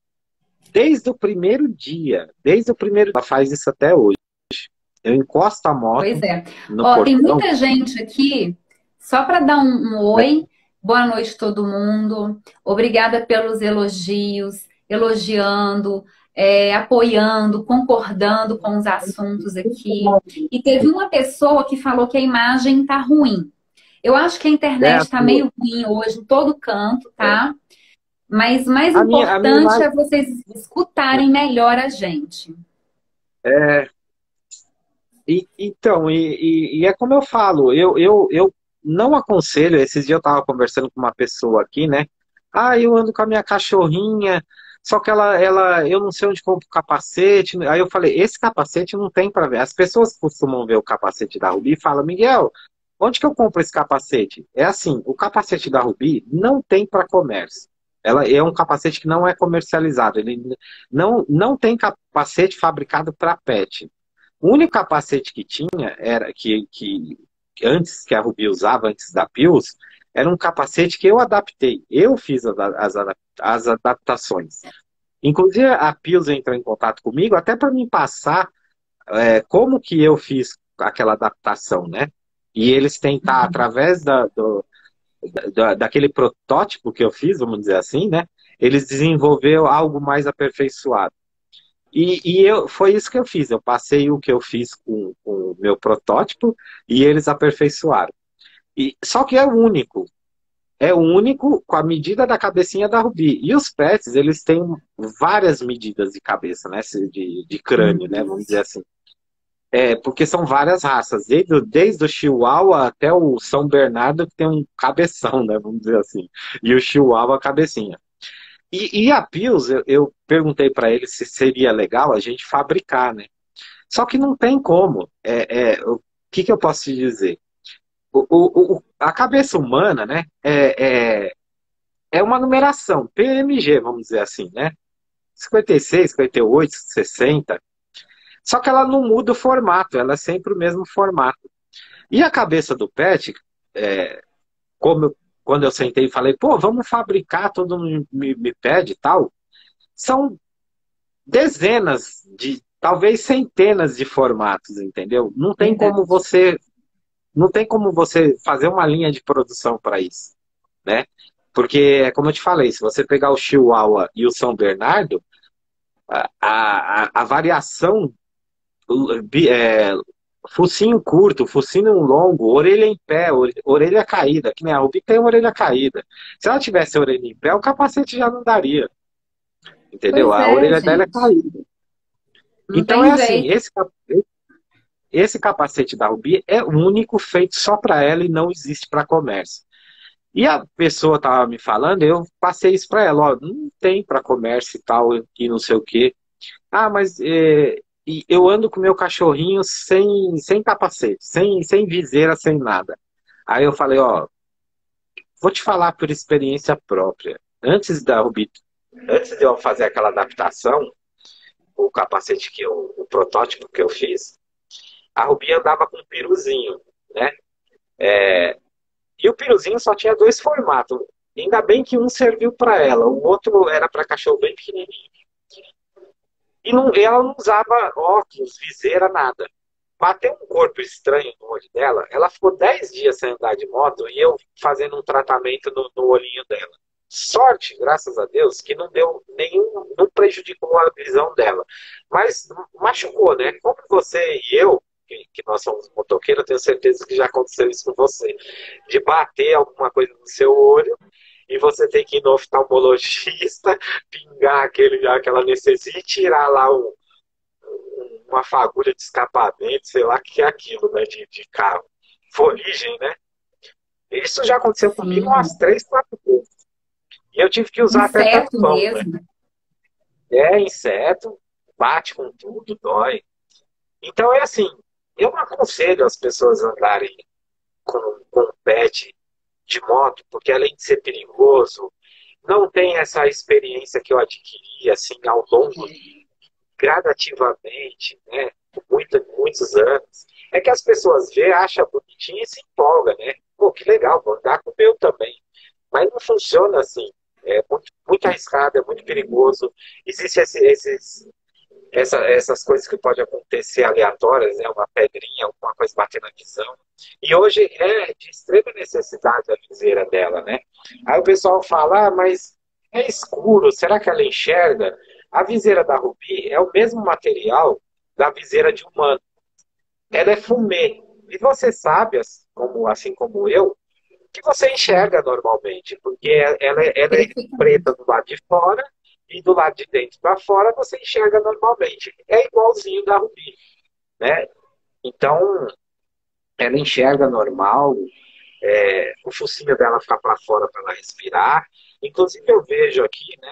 desde o primeiro dia, ela faz isso até hoje. Eu encosto a Pois moto é. no Ó, tem portão, muita gente aqui, só para dar um né? oi. Boa noite, todo mundo. Obrigada pelos elogios, elogiando, apoiando, concordando com os assuntos aqui. E teve uma pessoa que falou que a imagem tá ruim. Eu acho que a É internet a está sua. meio ruim hoje em todo canto, É. tá? Mas mais A minha importante imagem. é vocês escutarem melhor a gente. É, então, e é como eu falo, eu não aconselho. Esses dias eu estava conversando com uma pessoa aqui, né? Eu ando com a minha cachorrinha, só que eu não sei onde compro o capacete. Aí eu falei, esse capacete não tem para ver. As pessoas costumam ver o capacete da Rubi e falam, Miguel, onde que eu compro esse capacete? É assim, o capacete da Rubi não tem para comércio. Ela é um capacete que não é comercializado. Ele não tem capacete fabricado para pet. O único capacete que tinha era que antes que a Rubi usava, antes da Pius, era um capacete que eu adaptei. Eu fiz as adaptações. Inclusive, a Pilsen entrou em contato comigo até para me passar como que eu fiz aquela adaptação, né? E eles tentar, Uhum. através daquele protótipo que eu fiz, vamos dizer assim, né? Eles desenvolveram algo mais aperfeiçoado. Foi isso que eu fiz. Eu passei o que eu fiz com o meu protótipo e eles aperfeiçoaram. Só que é único. É único com a medida da cabecinha da Rubi. E os pets, eles têm várias medidas de cabeça, né? De crânio, né? Vamos dizer assim. Porque são várias raças, desde o Chihuahua até o São Bernardo, que tem um cabeção, né? Vamos dizer assim. E o Chihuahua, a cabecinha. E a Pius, eu perguntei para ele se seria legal a gente fabricar, né? Só que não tem como. O que eu posso te dizer? A cabeça humana, né? É uma numeração, PMG, vamos dizer assim, né? 56, 58, 60. Só que ela não muda o formato, ela é sempre o mesmo formato. E a cabeça do pet, é, quando eu sentei e falei, pô, vamos fabricar, todo mundo me pede e tal, são dezenas talvez centenas de formatos, entendeu? Verdade. Não tem como você fazer uma linha de produção para isso, né? Porque, como eu te falei, se você pegar o Chihuahua e o São Bernardo, a variação é, focinho curto, focinho longo, orelha em pé, orelha caída, que nem a Ruby tem uma orelha caída. Se ela tivesse a orelha em pé, o capacete já não daria, entendeu? Pois A é, orelha dela é gente. caída. Não Então tem é assim, jeito. esse capacete da Ruby é único, feito só para ela e não existe para comércio. E a pessoa estava me falando, eu passei isso para ela, ó, não tem para comércio e tal, e não sei o quê. Ah, mas e eu ando com meu cachorrinho sem capacete, sem viseira, sem nada. Aí eu falei, ó, vou te falar por experiência própria. Antes de eu fazer aquela adaptação, o capacete o protótipo que eu fiz, a Rubi andava com um piruzinho, né? E o piruzinho só tinha dois formatos. Ainda bem que um serviu para ela, o outro era para cachorro bem pequenininho. Ela não usava óculos, viseira, nada. Bateu um corpo estranho no olho dela. Ela ficou 10 dias sem andar de moto e eu fazendo um tratamento no olhinho dela. Sorte, graças a Deus, que não deu nenhum, não prejudicou a visão dela. Mas machucou, né? Como você e eu, que nós somos motoqueiros, eu tenho certeza que já aconteceu isso com você. De bater alguma coisa no seu olho e você tem que ir no oftalmologista, pingar aquela anestesia e tirar lá uma fagulha de escapamento, sei lá o que é aquilo, né, de carro. Fuligem, né? Isso já aconteceu comigo umas Sim. 3, 4 vezes. E eu tive que usar até Inseto tampão, né? mesmo. É inseto, bate com tudo, dói. Então é assim, eu não aconselho as pessoas a andarem com um pet de moto, porque além de ser perigoso, não tem essa experiência que eu adquiri assim ao longo gradativamente, né, por muitos anos, é que as pessoas vê, acham bonitinho e se empolga, né? Pô, que legal, vou andar com o meu também. Mas não funciona assim. É muito arriscado, é muito perigoso. Existem essas coisas que podem acontecer aleatórias, né? Uma pedrinha, alguma coisa bater na visão. E hoje é de extrema necessidade a viseira dela, né? Aí o pessoal fala, ah, mas é escuro, será que ela enxerga? A viseira da Rubi é o mesmo material da viseira de humano. Ela é fumê. E você sabe, assim como eu, que você enxerga normalmente, porque ela é preta Perfeitamente. do lado de fora e do lado de dentro para fora você enxerga normalmente. É igualzinho da Rubi, né? Então, ela enxerga normal, o focinho dela fica para fora para ela respirar. Inclusive, eu vejo aqui, né,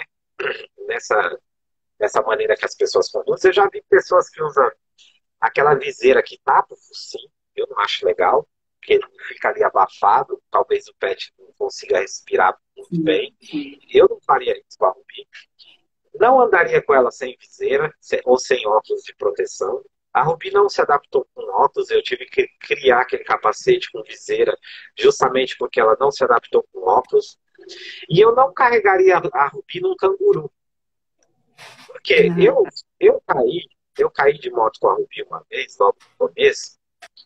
nessa maneira que as pessoas conduzem, eu já vi pessoas que usam aquela viseira que tapa o focinho, eu não acho legal, porque ele fica ali abafado, talvez o pet não consiga respirar muito Sim, bem. sim. Eu não faria isso com a Rubi. Não andaria com ela sem viseira ou sem óculos de proteção. A Rubi não se adaptou com óculos, eu tive que criar aquele capacete com viseira, justamente porque ela não se adaptou com óculos. E eu não carregaria a Rubi num canguru. Porque Ah, eu caí de moto com a Rubi uma vez, logo no começo,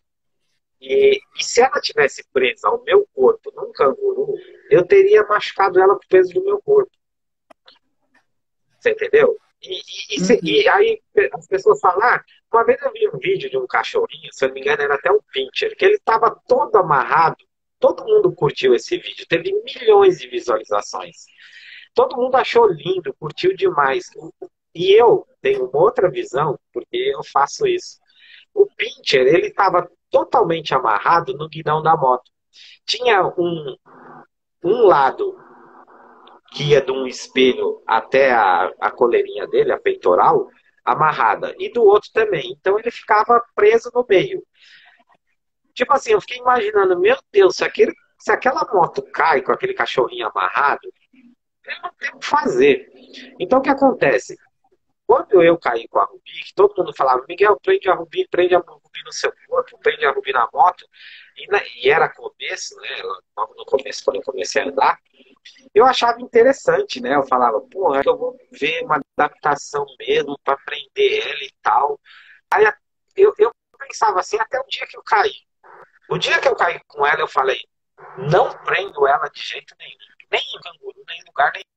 e se ela tivesse presa ao meu corpo num canguru, eu teria machucado ela com o peso do meu corpo. Você entendeu? uhum. E aí as pessoas falam, uma vez eu vi um vídeo de um cachorrinho, se eu não me engano era até um pincher, que ele estava todo amarrado, todo mundo curtiu esse vídeo, teve milhões de visualizações. Todo mundo achou lindo, curtiu demais. E eu tenho uma outra visão, porque eu faço isso. O pincher, ele estava totalmente amarrado no guidão da moto. Tinha um lado que ia de um espelho até a coleirinha dele, a peitoral, amarrada, e do outro também. Então ele ficava preso no meio. Tipo assim, eu fiquei imaginando, meu Deus, se aquela moto cai com aquele cachorrinho amarrado, ele não tem o que fazer. Então o que acontece? Quando eu caí com a Rubi, que todo mundo falava, Miguel, prende a Rubi no seu corpo, prende a Rubi na moto, e era começo, né? Logo no começo, quando eu comecei a andar, eu achava interessante, né? Eu falava, porra, eu vou ver uma adaptação mesmo para prender ela e tal. Aí eu pensava assim até o dia que eu caí. O dia que eu caí com ela, eu falei, não prendo ela de jeito nenhum. Nem em canguru, nem em lugar nenhum.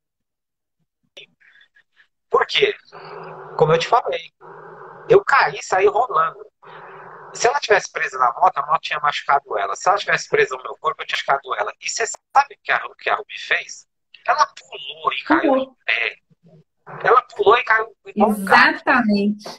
Por quê? Como eu te falei, eu caí e saí rolando. Se ela tivesse presa na moto, a moto tinha machucado ela. Se ela tivesse presa no meu corpo, eu tinha machucado ela. E você sabe o que a Ruby fez? Ela pulou e caiu Pulou. em pé. Ela pulou e caiu igual um gato. Exatamente.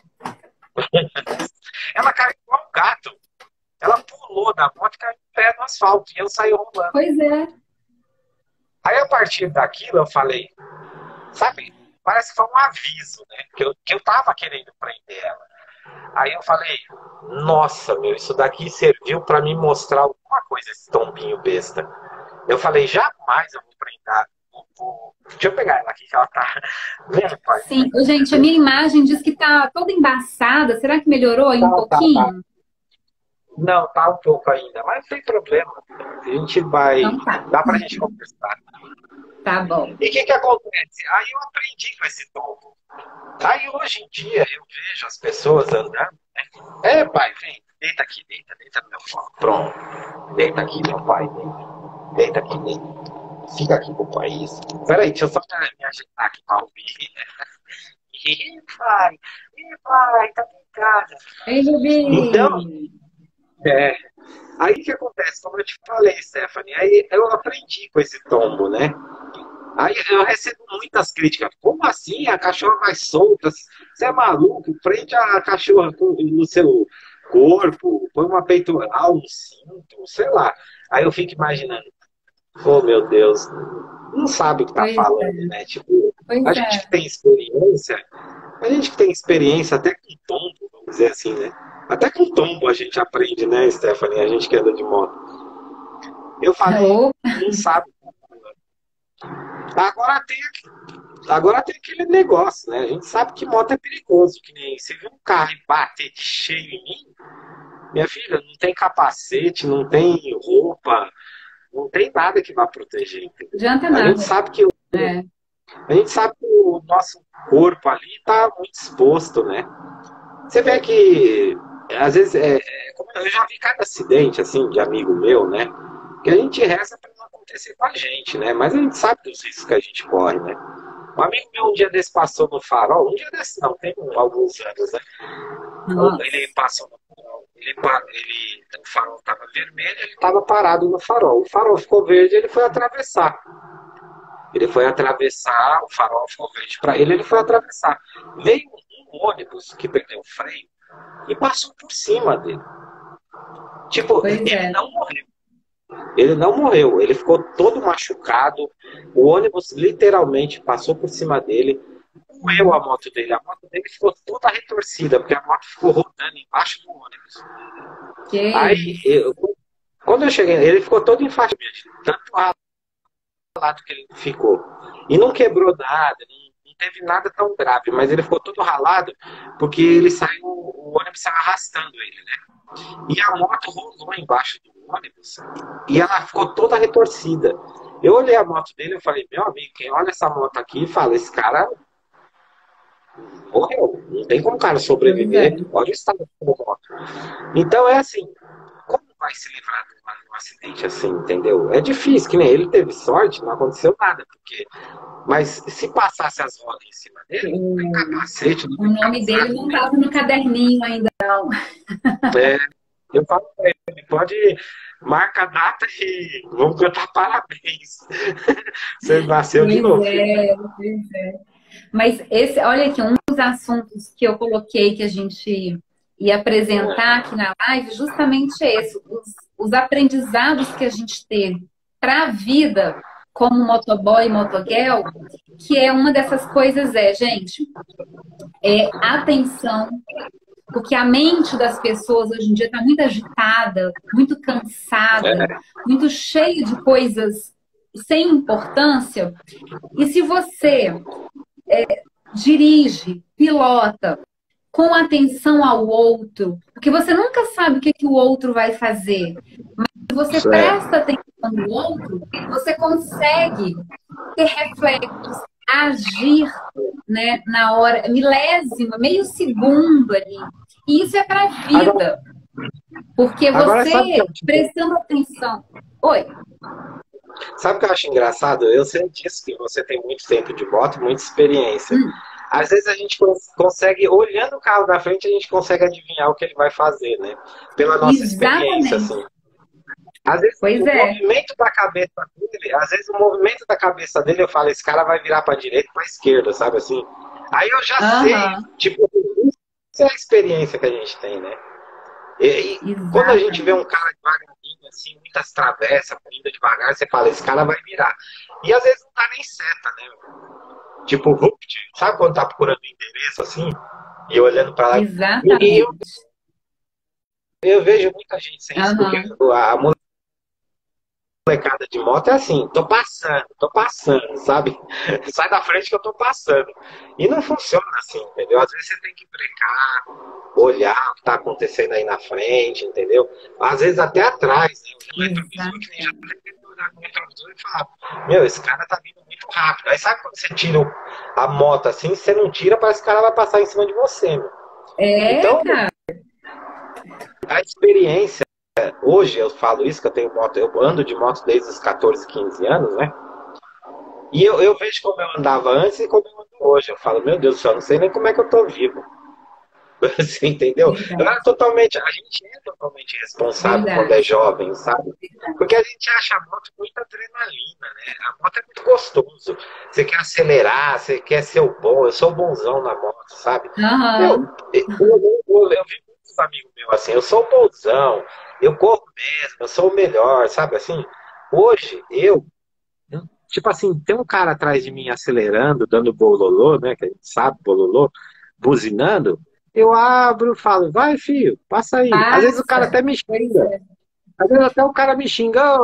Ela caiu igual um gato. Ela pulou da moto e caiu em pé no asfalto. E eu saí rolando. Pois é. Aí, a partir daquilo, eu falei, sabe, parece que foi um aviso, né? Que eu tava querendo prender ela. Aí eu falei, nossa, meu, isso daqui serviu para me mostrar alguma coisa, esse tombinho besta. Eu falei, jamais eu vou prender. Deixa eu pegar ela aqui, que ela tá. Vem, pai. Sim. Ô, gente, a minha imagem diz que tá toda embaçada. Será que melhorou aí um Tá. pouquinho? Não, tá um pouco ainda, mas não tem problema. A gente vai. Então tá. Dá pra gente conversar. Tá bom. E o que acontece? Aí eu aprendi com esse tombo. Aí hoje em dia eu vejo as pessoas andando. Pai, vem, deita no meu colo. Pronto. Deita aqui, meu pai, deita aqui, deita. Fica aqui com o país. Peraí, deixa eu só me ajeitar aqui pra ouvir. Pai, tá deitado. Ei, Então, bebê! é, aí o que acontece? Como eu te falei, Stephanie, aí eu aprendi com esse tombo, né? Aí eu recebo muitas críticas. Como assim? A cachorra vai solta? Você é maluco? Prende a cachorra no seu corpo, põe uma peitoral, um cinto, sei lá. Aí eu fico imaginando, oh meu Deus, não sabe o que tá Pois falando, é, né? Tipo, a pois gente que é. tem experiência, a gente que tem experiência até com tombo, vamos dizer assim, né? Até com tombo a gente aprende, né, Stephanie? A gente que anda de moto. Eu falei, Ô, não sabe. Agora tem Agora tem aquele negócio, né? A gente sabe que moto é perigoso, que nem se vir um carro e bater de cheio em mim, minha filha, não tem capacete, não tem roupa, não tem nada que vá proteger, entendeu? adianta A gente nada. sabe que É. a gente sabe que o nosso corpo ali está muito exposto, né? Você vê que às vezes como eu já vi cada acidente assim de amigo meu, né? Que a gente reza para não acontecer com a gente, né? Mas a gente sabe dos riscos que a gente corre, né? Um amigo meu um dia desse passou no farol, um dia desse não, tem alguns anos, né? Ele Nossa. passou no farol, o farol estava vermelho, ele estava parado no farol. O farol ficou verde, ele foi atravessar. Ele foi atravessar, o farol ficou verde para ele, ele foi atravessar. Veio um ônibus que perdeu o freio e passou por cima dele. Tipo, Pois ele é. não morreu. Ele não morreu, ele ficou todo machucado. O ônibus literalmente passou por cima dele, moeu a moto dele. A moto dele ficou toda retorcida, porque a moto ficou rodando embaixo do ônibus. Que Aí, isso. quando eu cheguei, ele ficou todo enfaixado, tanto ralado que ele ficou. E não quebrou nada, não teve nada tão grave, mas ele ficou todo ralado, porque ele saiu, o ônibus estava arrastando ele, né? E a moto rolou embaixo do ônibus e ela ficou toda retorcida. Eu olhei a moto dele e falei, meu amigo, quem olha essa moto aqui e fala, esse cara morreu. Não tem como o cara Pois é. sobreviver. Olha o estado da moto. Então é assim, como vai se livrar de um acidente assim, entendeu? É difícil, que nem ele teve sorte, não aconteceu nada, porque... Mas se passasse as rodas em cima dele, não tem capacete, não O tem nome dele não casaco, estava no caderninho ainda, não. né? Eu falo pra ele, pode marca a data e vamos cantar parabéns. Você nasceu de Pois novo, filho. é, pois é. Mas esse, olha aqui, um dos assuntos que eu coloquei que a gente ia apresentar aqui na live, justamente esse, os aprendizados que a gente teve para a vida como motoboy e motoguel, que é uma dessas coisas gente, atenção, porque a mente das pessoas hoje em dia está muito agitada, muito cansada, muito cheia de coisas sem importância. E se você dirige, pilota, com atenção ao outro, porque você nunca sabe o que, que o outro vai fazer, mas se você presta atenção no outro, você consegue ter reflexos, agir, né, na hora, milésima, meio segundo ali. E isso é para a vida. Porque você, prestando atenção... Oi? Sabe o que eu acho engraçado? Eu sei disso, que você tem muito tempo de moto, muita experiência. Às vezes a gente consegue, olhando o carro da frente, a gente consegue adivinhar o que ele vai fazer, né? Pela nossa experiência, assim. Às vezes movimento da cabeça dele, às vezes o movimento da cabeça dele, eu falo, esse cara vai virar para direita, para esquerda, sabe assim? Aí eu já sei, tipo, isso é a experiência que a gente tem, né? E quando a gente vê um cara devagarinho, assim, muitas travessas, indo devagar, você fala, esse cara vai virar. E às vezes não tá nem seta, né? Tipo, sabe quando tá procurando endereço, assim? E olhando para lá. Exatamente. E eu vejo muita gente sem isso, porque a molecada de moto é assim, tô passando, sabe? Sai da frente que eu tô passando. E não funciona assim, entendeu? Às vezes você tem que brecar, olhar o que tá acontecendo aí na frente, entendeu? Às vezes até atrás, né? O retrovisor que nem já olhar no retrovisor e falar, meu, esse cara tá vindo muito rápido. Aí sabe quando você tira a moto assim, você não tira, parece que o cara vai passar em cima de você, meu. Então, cara. A experiência, hoje eu falo isso, que eu tenho moto, eu ando de moto desde os 14, 15 anos, né? E eu vejo como eu andava antes e como eu ando hoje. Eu falo, meu Deus do céu, não sei nem como é que eu tô vivo. Você entendeu? A gente é totalmente responsável quando é jovem, sabe? Porque a gente acha a moto muita adrenalina, né? A moto é muito gostoso. Você quer acelerar, você quer ser o bom. Eu sou o bonzão na moto, sabe? Eu vi muitos amigos meus assim, eu sou o bonzão, eu corro mesmo, eu sou o melhor, sabe assim? Hoje, tipo assim, tem um cara atrás de mim acelerando, dando bololô, né? Que a gente sabe, bololô, buzinando. Eu abro e falo, vai, filho, passa aí. Às vezes o cara até me xinga. Às vezes até o cara me xinga,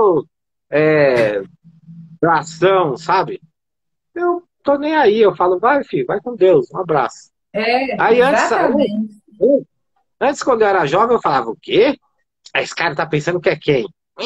bração, sabe? Eu tô nem aí, eu falo, vai, filho, vai com Deus, um abraço. Aí antes, quando eu era jovem, eu falava, o quê? Esse cara tá pensando que é quem?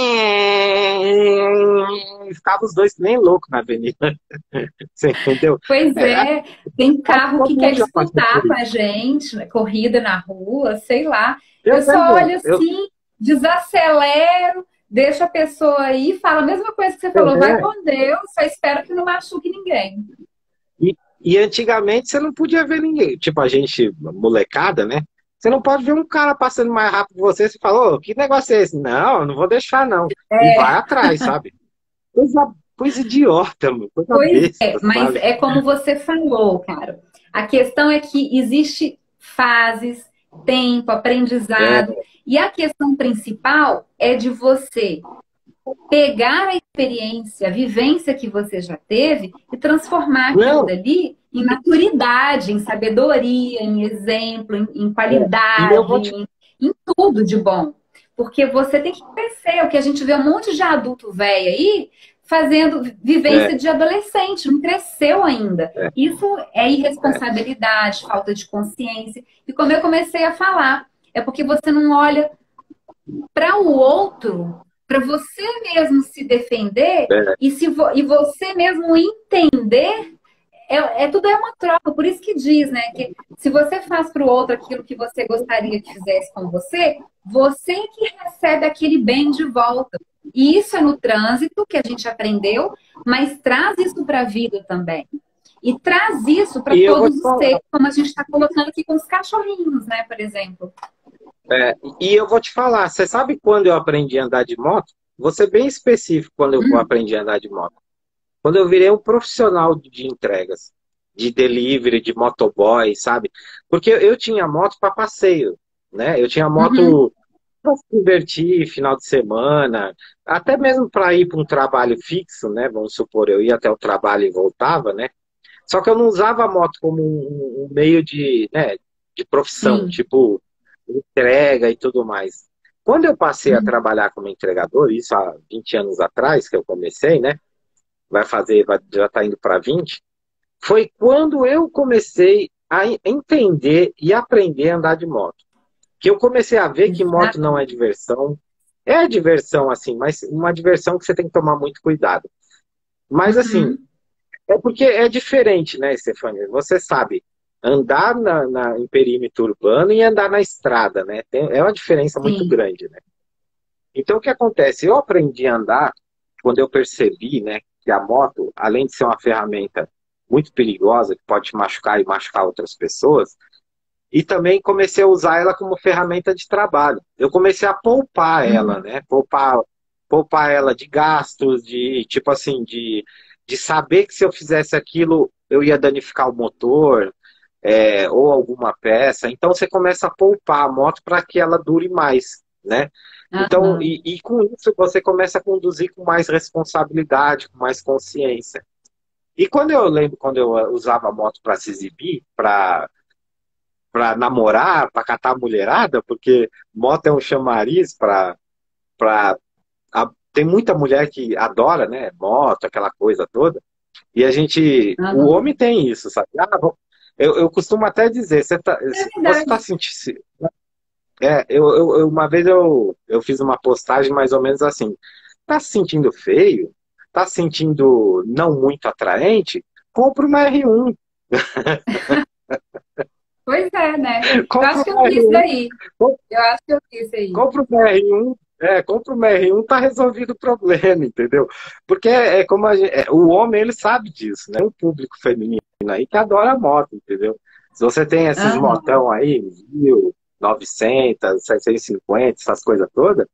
Ficava os dois nem loucos na avenida. Você entendeu? Pois tem carro que quer disputar com a gente, corrida na rua, sei lá. Eu só olho assim, desacelero, deixo a pessoa aí e falo a mesma coisa que você falou, vai com Deus, só espero que não machuque ninguém. E antigamente você não podia ver ninguém, tipo a gente, molecada, né? Você não pode ver um cara passando mais rápido que você e fala, ô, que negócio é esse? Não, eu não vou deixar, não. E vai atrás, sabe? Coisa idiota, coisa besta, mas sabe? é como você falou, cara. A questão é que existe fases, tempo, aprendizado. E a questão principal é de você pegar a experiência, a vivência que você já teve e transformar aquilo dali em maturidade, em sabedoria, em exemplo, em qualidade, em tudo de bom. Porque você tem que crescer. O que a gente vê um monte de adulto velho aí fazendo É, vivência de adolescente, não cresceu ainda. é, Isso é é. irresponsabilidade, falta de consciência. E como eu comecei a falar, é porque você não olha para o outro, para você mesmo se defender É. e você mesmo entender tudo é uma troca, por isso que diz, né, que se você faz para o outro aquilo que você gostaria que fizesse com você, você que recebe aquele bem de volta. E isso é no trânsito que a gente aprendeu, mas traz isso para a vida também. E traz isso para E eu vou todos te os falar, seres, como a gente está colocando aqui com os cachorrinhos, né, por exemplo. e eu vou te falar, você sabe quando eu aprendi a andar de moto? Vou ser bem específico quando eu Hum, aprendi a andar de moto. Quando eu virei um profissional de entregas, de delivery, de motoboy, sabe? Porque eu tinha moto para passeio, né? Eu tinha uhum, moto para se divertir, final de semana, até mesmo para ir para um trabalho fixo, né? Vamos supor, eu ia até o trabalho e voltava, né? Só que eu não usava a moto como um meio de, né, de profissão, sim. tipo entrega e tudo mais. Quando eu passei a Uhum. trabalhar como entregador, isso há 20 anos atrás que eu comecei, né? Já está indo para 20. Foi quando eu comecei a entender e aprender a andar de moto. Que eu comecei a ver que moto não é Exatamente. diversão. É diversão, assim, mas uma diversão que você tem que tomar muito cuidado. Mas, assim, Uhum, é porque é diferente, né, Stefania? Você sabe andar em perímetro urbano e andar na estrada, né? É uma diferença muito sim. grande, né? Então, o que acontece? Eu aprendi a andar quando eu percebi, né, que a moto, além de ser uma ferramenta muito perigosa, que pode te machucar e machucar outras pessoas, e também comecei a usar ela como ferramenta de trabalho. Eu comecei a poupar ela, Uhum. né? Poupar ela de gastos, de tipo assim, de saber que se eu fizesse aquilo, eu ia danificar o motor, ou alguma peça. Então você começa a poupar a moto para que ela dure mais, né? Então, Aham. e com isso você começa a conduzir com mais responsabilidade, com mais consciência. E quando eu lembro, quando eu usava a moto para se exibir, para namorar, para catar a mulherada, porque moto é um chamariz para tem muita mulher que adora, né, moto, aquela coisa toda. E o Aham. homem tem isso, sabe? Eu costumo até dizer, É você tá verdade. sentindo, uma vez eu fiz uma postagem mais ou menos assim, tá se sentindo feio? Tá se sentindo não muito atraente? Compra uma R1, Pois é, né? Eu compra acho que eu uma vi isso R1, aí. Eu acho que eu vi isso aí. compra uma R1, compra uma R1, tá resolvido o problema, entendeu? Porque como o homem, ele sabe disso, né? O público feminino aí que adora moto, entendeu? Se você tem esses Aham. motão aí, 1.900, 750, essas coisas todas,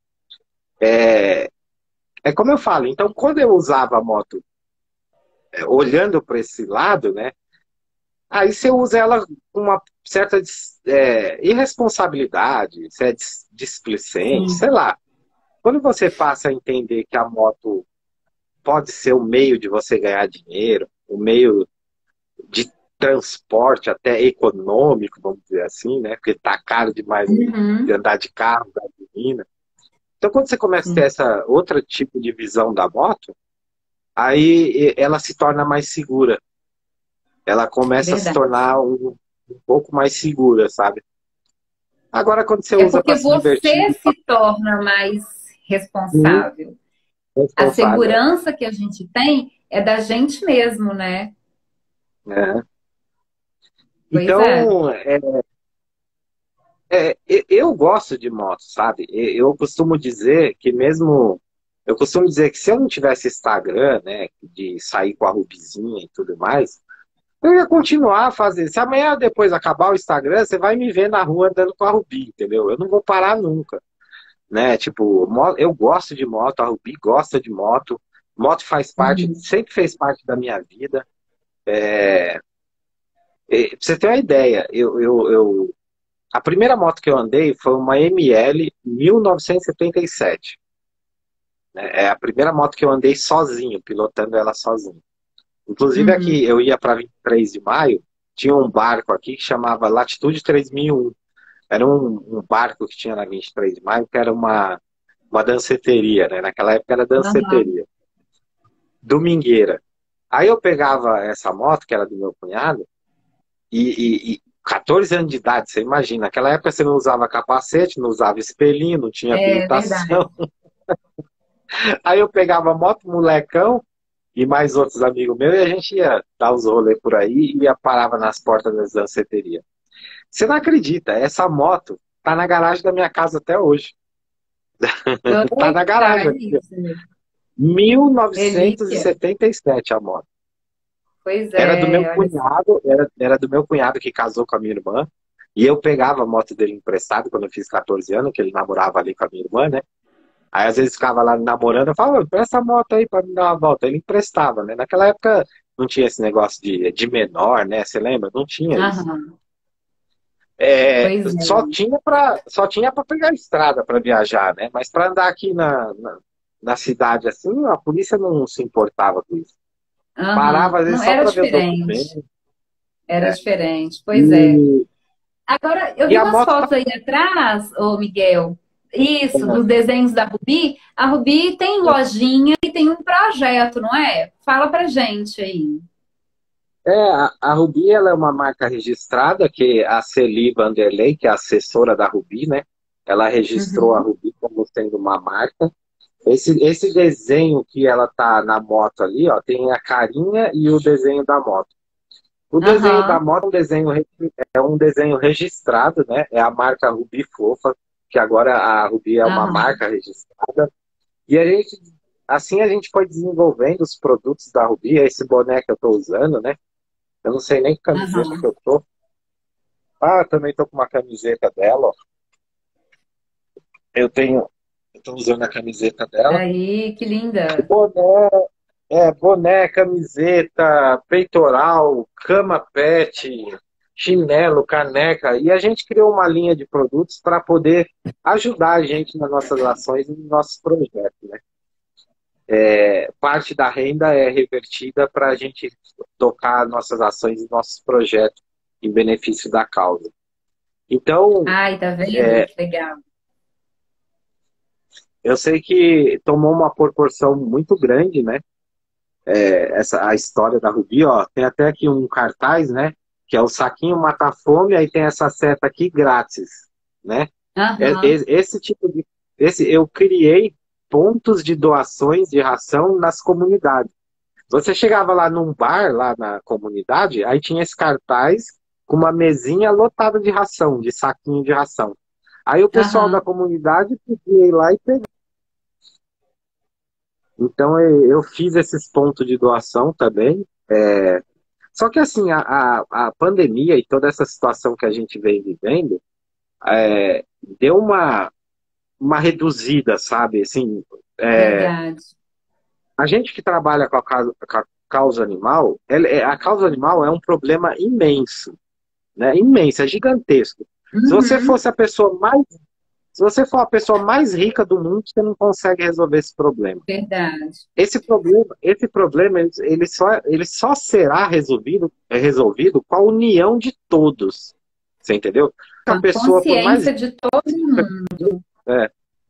é como eu falo. Então, quando eu usava a moto olhando para esse lado, né? Aí você usa ela com uma certa irresponsabilidade, se é displicente, Sim. sei lá. Quando você passa a entender que a moto pode ser um meio de você ganhar dinheiro, um meio de transporte até econômico, vamos dizer assim, né? Porque tá caro demais de Uhum. andar de carro, gasolina. Então, quando você começa a ter Sim. essa outra tipo de visão da moto, aí ela se torna mais segura. Ela começa a se Verdade. tornar um pouco mais segura, sabe? Agora, quando você É usa para porque se divertir, você se torna mais sim, responsável. A responsável, segurança que a gente tem é da gente mesmo, né? né? Pois é. Então, eu gosto de moto, sabe? Eu costumo dizer que mesmo. Eu costumo dizer que se eu não tivesse Instagram, né, de sair com a Rubizinha e tudo mais, eu ia continuar a fazer. Se amanhã depois acabar o Instagram, você vai me ver na rua andando com a Rubi, entendeu? Eu não vou parar nunca, né? Tipo, eu gosto de moto, a Rubi gosta de moto. Moto faz parte, Uhum. sempre fez parte da minha vida. Pra você ter uma ideia, a primeira moto que eu andei foi uma ML 1977. Né? É a primeira moto que eu andei sozinho, pilotando ela sozinho. Inclusive aqui, Uhum. eu ia para 23 de maio, tinha um barco aqui que chamava Latitude 3001. Era um barco que tinha na 23 de maio, que era uma danceteria, né? Naquela época era Aham. danceteria. domingueira. Aí eu pegava essa moto, que era do meu cunhado, e 14 anos de idade, você imagina, naquela época você não usava capacete, não usava espelhinho, não tinha É verdade. habilitação. Aí eu pegava a moto, molecão, e mais outros amigos meus, e a gente ia dar os rolês por aí e ia parava nas portas das danceterias. Você não acredita, essa moto tá na garagem da minha casa até hoje. Tá na Eita, garagem aqui, ó. relíquia. Relíquia. 1977 a moto. Pois Era do meu é, olha só. cunhado, era do meu cunhado que casou com a minha irmã. E eu pegava a moto dele emprestado quando eu fiz 14 anos, que ele namorava ali com a minha irmã, né? Aí às vezes ficava lá namorando, eu falava, empresta a moto aí pra me dar uma volta. Ele emprestava, né? Naquela época não tinha esse negócio de menor, né? Você lembra? Não tinha isso. Aham, É, pois só é. tinha só tinha para pegar a estrada para viajar, né? Mas para andar aqui na cidade assim, a polícia não se importava com isso. Aham. Parava às Não, vezes só era para ver o diferente. documento, Era né? diferente, pois é. E, Agora, eu e vi a umas moto fotos aí atrás, ô Miguel. Isso, dos desenhos da Rubi. A Rubi tem lojinha e tem um projeto, não é? Fala pra gente aí. a Rubi ela é uma marca registrada que a Celi Vanderlei, que é a assessora da Rubi, né? Ela registrou a Uhum. Rubi como sendo uma marca. Esse desenho que ela tá na moto ali, ó, tem a carinha e o desenho da moto. O desenho da Aham, moto é um desenho registrado, né? É a marca Rubi Fofa, que agora a Rubi é uma aham, marca registrada. E assim a gente foi desenvolvendo os produtos da Rubi, é esse boné que eu estou usando, né? Eu não sei nem que camiseta que aham. eu tô. Ah, também tô com uma camiseta dela, ó. Eu tô usando a camiseta dela. Aí, que linda. Boné, boné, camiseta, peitoral, cama pet, chinelo, caneca. E a gente criou uma linha de produtos para poder ajudar a gente nas nossas ações e nos nossos projetos, né? Parte da renda é revertida para a gente tocar nossas ações e nossos projetos em benefício da causa. Então, Ai, tá vendo? Que legal. eu sei que tomou uma proporção muito grande, né? A história da Rubi, ó, tem até aqui um cartaz, né? Que é o saquinho mata a fome, aí tem essa seta aqui grátis, né? Aham, Esse tipo de, eu criei pontos de doações de ração nas comunidades. Você chegava lá num bar, lá na comunidade, aí tinha esse cartaz com uma mesinha lotada de ração, de saquinho de ração. Aí o pessoal da aham. comunidade podia ir lá e pegar. Então eu fiz esses pontos de doação também. Só que assim, a pandemia e toda essa situação que a gente vem vivendo, deu uma reduzida, sabe? Assim, Verdade. a gente que trabalha com a causa animal, a causa animal é um problema imenso, né? Imenso, é gigantesco. Se você Uhum. fosse a pessoa mais, se você for a pessoa mais rica do mundo, você não consegue resolver esse problema. Verdade. Esse problema ele só será resolvido com a união de todos. Você entendeu? Com A a pessoa, por mais. consciência de todo mundo. É,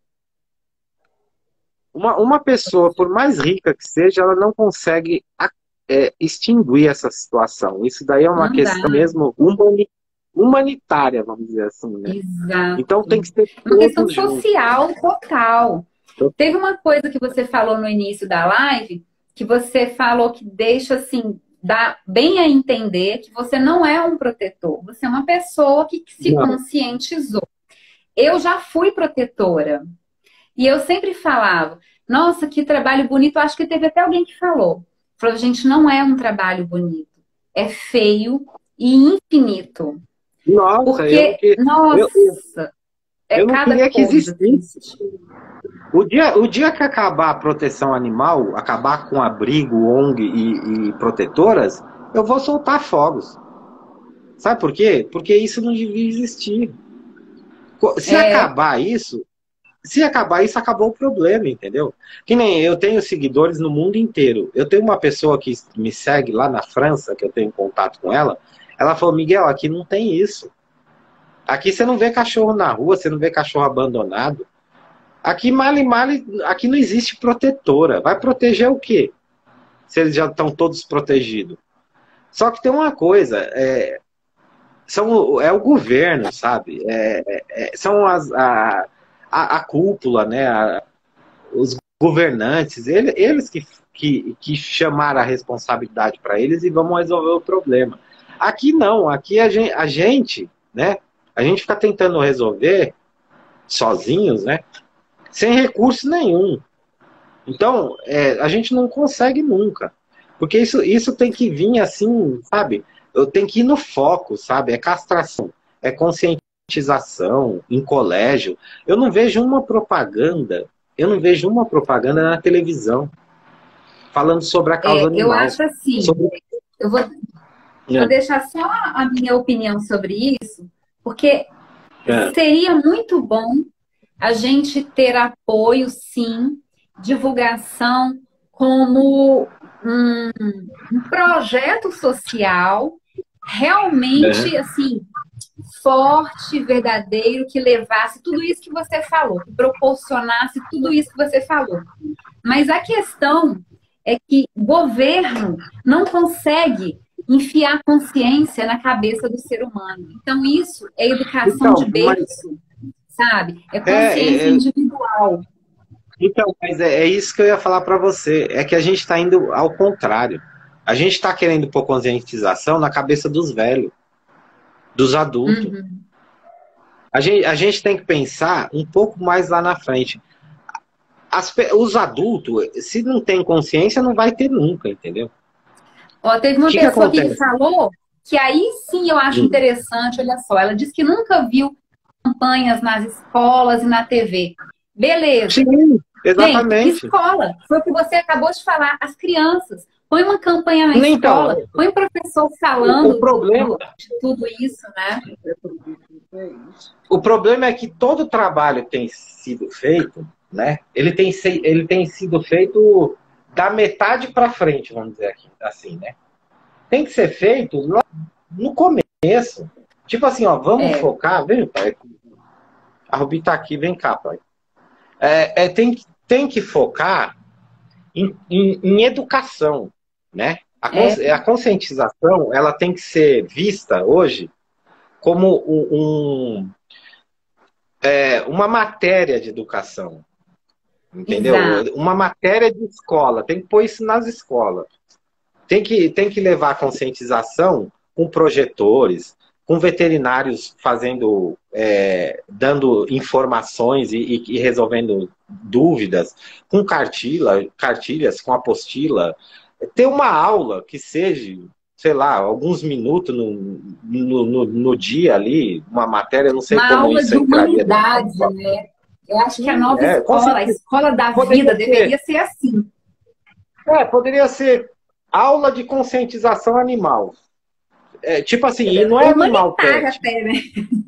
uma pessoa, por mais rica que seja, ela não consegue extinguir essa situação. Isso daí é uma Não dá. questão mesmo humanitária, vamos dizer assim, né? Exato. Então tem que ser Uma questão todos juntos. social total. Teve uma coisa que você falou no início da live, que você falou que deixa assim, dá bem a entender que você não é um protetor, você é uma pessoa que se Não, conscientizou. Eu já fui protetora e eu sempre falava, nossa, que trabalho bonito. Acho que teve até alguém que falou, gente, não é um trabalho bonito, é feio e infinito. nossa, Porque, nossa, é eu não cada queria que coisa existisse. triste. O dia que acabar a proteção animal, acabar com abrigo, ONG e protetoras, eu vou soltar fogos. Sabe por quê? Porque isso não devia existir. Se É, acabar isso, se acabar isso, acabou o problema, entendeu? Que nem eu tenho seguidores no mundo inteiro. Eu tenho uma pessoa que me segue lá na França, que eu tenho contato com ela. Ela falou, Miguel, aqui não tem isso. Aqui você não vê cachorro na rua, você não vê cachorro abandonado. Aqui, male, male, aqui não existe protetora. Vai proteger o quê? se eles já estão todos protegidos. Só que tem uma coisa, é o governo, sabe? São a cúpula, né? Os governantes, eles que chamaram a responsabilidade para eles e vão resolver o problema. Aqui não, aqui a gente, né? A gente fica tentando resolver sozinhos, né? Sem recurso nenhum. Então, a gente não consegue nunca. Porque isso tem que vir assim, sabe? Tem que ir no foco, sabe? É castração, é conscientização em colégio. Eu não vejo uma propaganda na televisão falando sobre a causa Eu animal. acho assim, Sobre... eu vou deixar só a minha opinião sobre isso, porque seria muito bom a gente ter apoio, sim, divulgação como um projeto social realmente, assim, forte, verdadeiro, que levasse tudo isso que você falou, que proporcionasse tudo isso que você falou. Mas a questão é que o governo não consegue enfiar consciência na cabeça do ser humano. Então, isso é educação de berço, sabe? É consciência individual. Então, mas é isso que eu ia falar para você. É que a gente está indo ao contrário. A gente está querendo pôr conscientização na cabeça dos velhos, dos adultos. Uhum. A gente tem que pensar um pouco mais lá na frente. Os adultos, se não tem consciência, não vai ter nunca, entendeu? Ó, teve uma pessoa aqui que falou que aí sim eu acho interessante, olha só, ela disse que nunca viu campanhas nas escolas e na TV. Beleza. Sim, exatamente. Gente, escola, foi o que você acabou de falar, as crianças. Põe uma campanha na escola, põe o professor falando de tudo isso, né? O problema é que todo trabalho que tem sido feito, né? Ele tem sido feito da metade para frente, vamos dizer aqui, assim, né? Tem que ser feito lá no começo. Tipo assim, ó, vamos focar, vem, pai. A Rubi tá aqui, vem cá, pai. Tem que focar em educação, né? A conscientização, ela tem que ser vista hoje como uma matéria de educação, entendeu? Exato. Uma matéria de escola, tem que pôr isso nas escolas. Tem que levar a conscientização com projetores, com veterinários dando informações e resolvendo dúvidas, com cartilhas, com apostila. Ter uma aula que seja, sei lá, alguns minutos no dia ali, uma matéria, não sei como aula isso de humanidade, né? Eu acho que a nova escola, a escola da vida, deveria ser assim. Poderia ser aula de conscientização animal. Tipo assim, e não é animal pet. Até, né?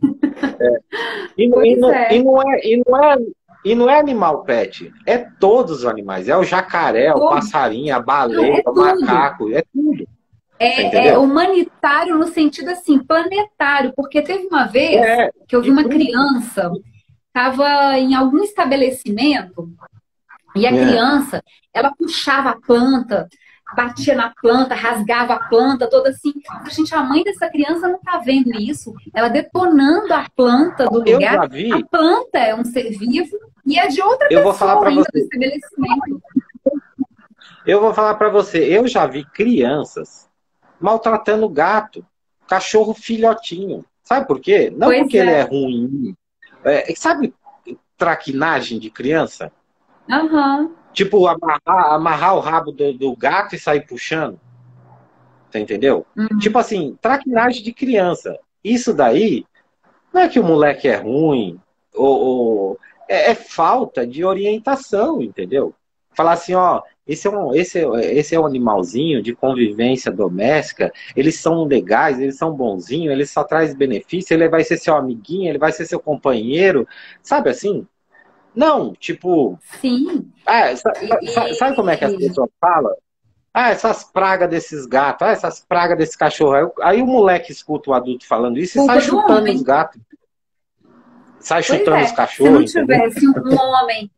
E não é animal pet. É todos os animais. É o jacaré, o passarinho, a baleia, o macaco. É tudo. É humanitário no sentido assim, planetário. Porque teve uma vez que eu vi uma criança, estava em algum estabelecimento, e a criança, ela puxava a planta, batia na planta, rasgava a planta, toda assim. Gente, a mãe dessa criança não tá vendo isso. Ela detonando a planta do lugar. A planta é um ser vivo e é de outra pessoa ainda do estabelecimento. Eu vou falar para você, eu já vi crianças maltratando gato, cachorro filhotinho. Sabe por quê? Não porque ele é ruim. Sabe traquinagem de criança? Tipo, amarrar o rabo do gato e sair puxando. Você entendeu? Tipo assim, traquinagem de criança. Isso daí, não é que o moleque é ruim, é falta de orientação, entendeu? Falar assim, ó, esse é um animalzinho de convivência doméstica, eles são legais, eles são bonzinhos, eles só trazem benefício, ele vai ser seu amiguinho, ele vai ser seu companheiro, sabe assim? Não, tipo... Sim. Sabe como é que as pessoas falam? Essas pragas desses gatos, essas pragas desse cachorro. Aí o moleque escuta o adulto falando isso e sai chutando os gatos. Sai chutando os cachorros. Se não tivesse um homem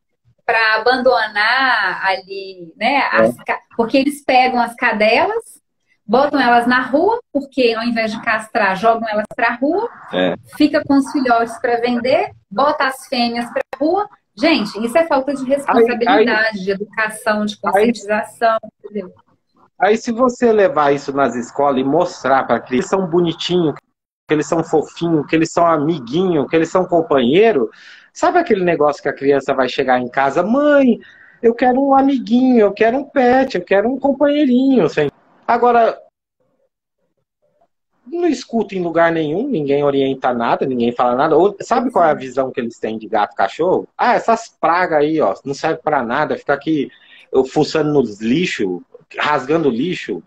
para abandonar ali, né? É, Porque eles pegam as cadelas, botam elas na rua, porque ao invés de castrar, jogam elas para a rua, é. fica com os filhotes para vender, bota as fêmeas para a rua. Gente, isso é falta de Aí, aí, responsabilidade, de educação, de aí, conscientização, entendeu? aí, se você levar isso nas escolas e mostrar para que eles são bonitinhos, que eles são fofinhos, que eles são amiguinhos, que eles são companheiro, sabe aquele negócio que a criança vai chegar em casa, mãe, eu quero um amiguinho, eu quero um pet, eu quero um companheirinho. Assim. Agora, não escuta em lugar nenhum, ninguém orienta nada, ninguém fala nada. Ou, sabe qual é a visão que eles têm de gato e cachorro? Ah, essas pragas aí, ó, não serve para nada, fica aqui fuçando nos lixos, rasgando lixo,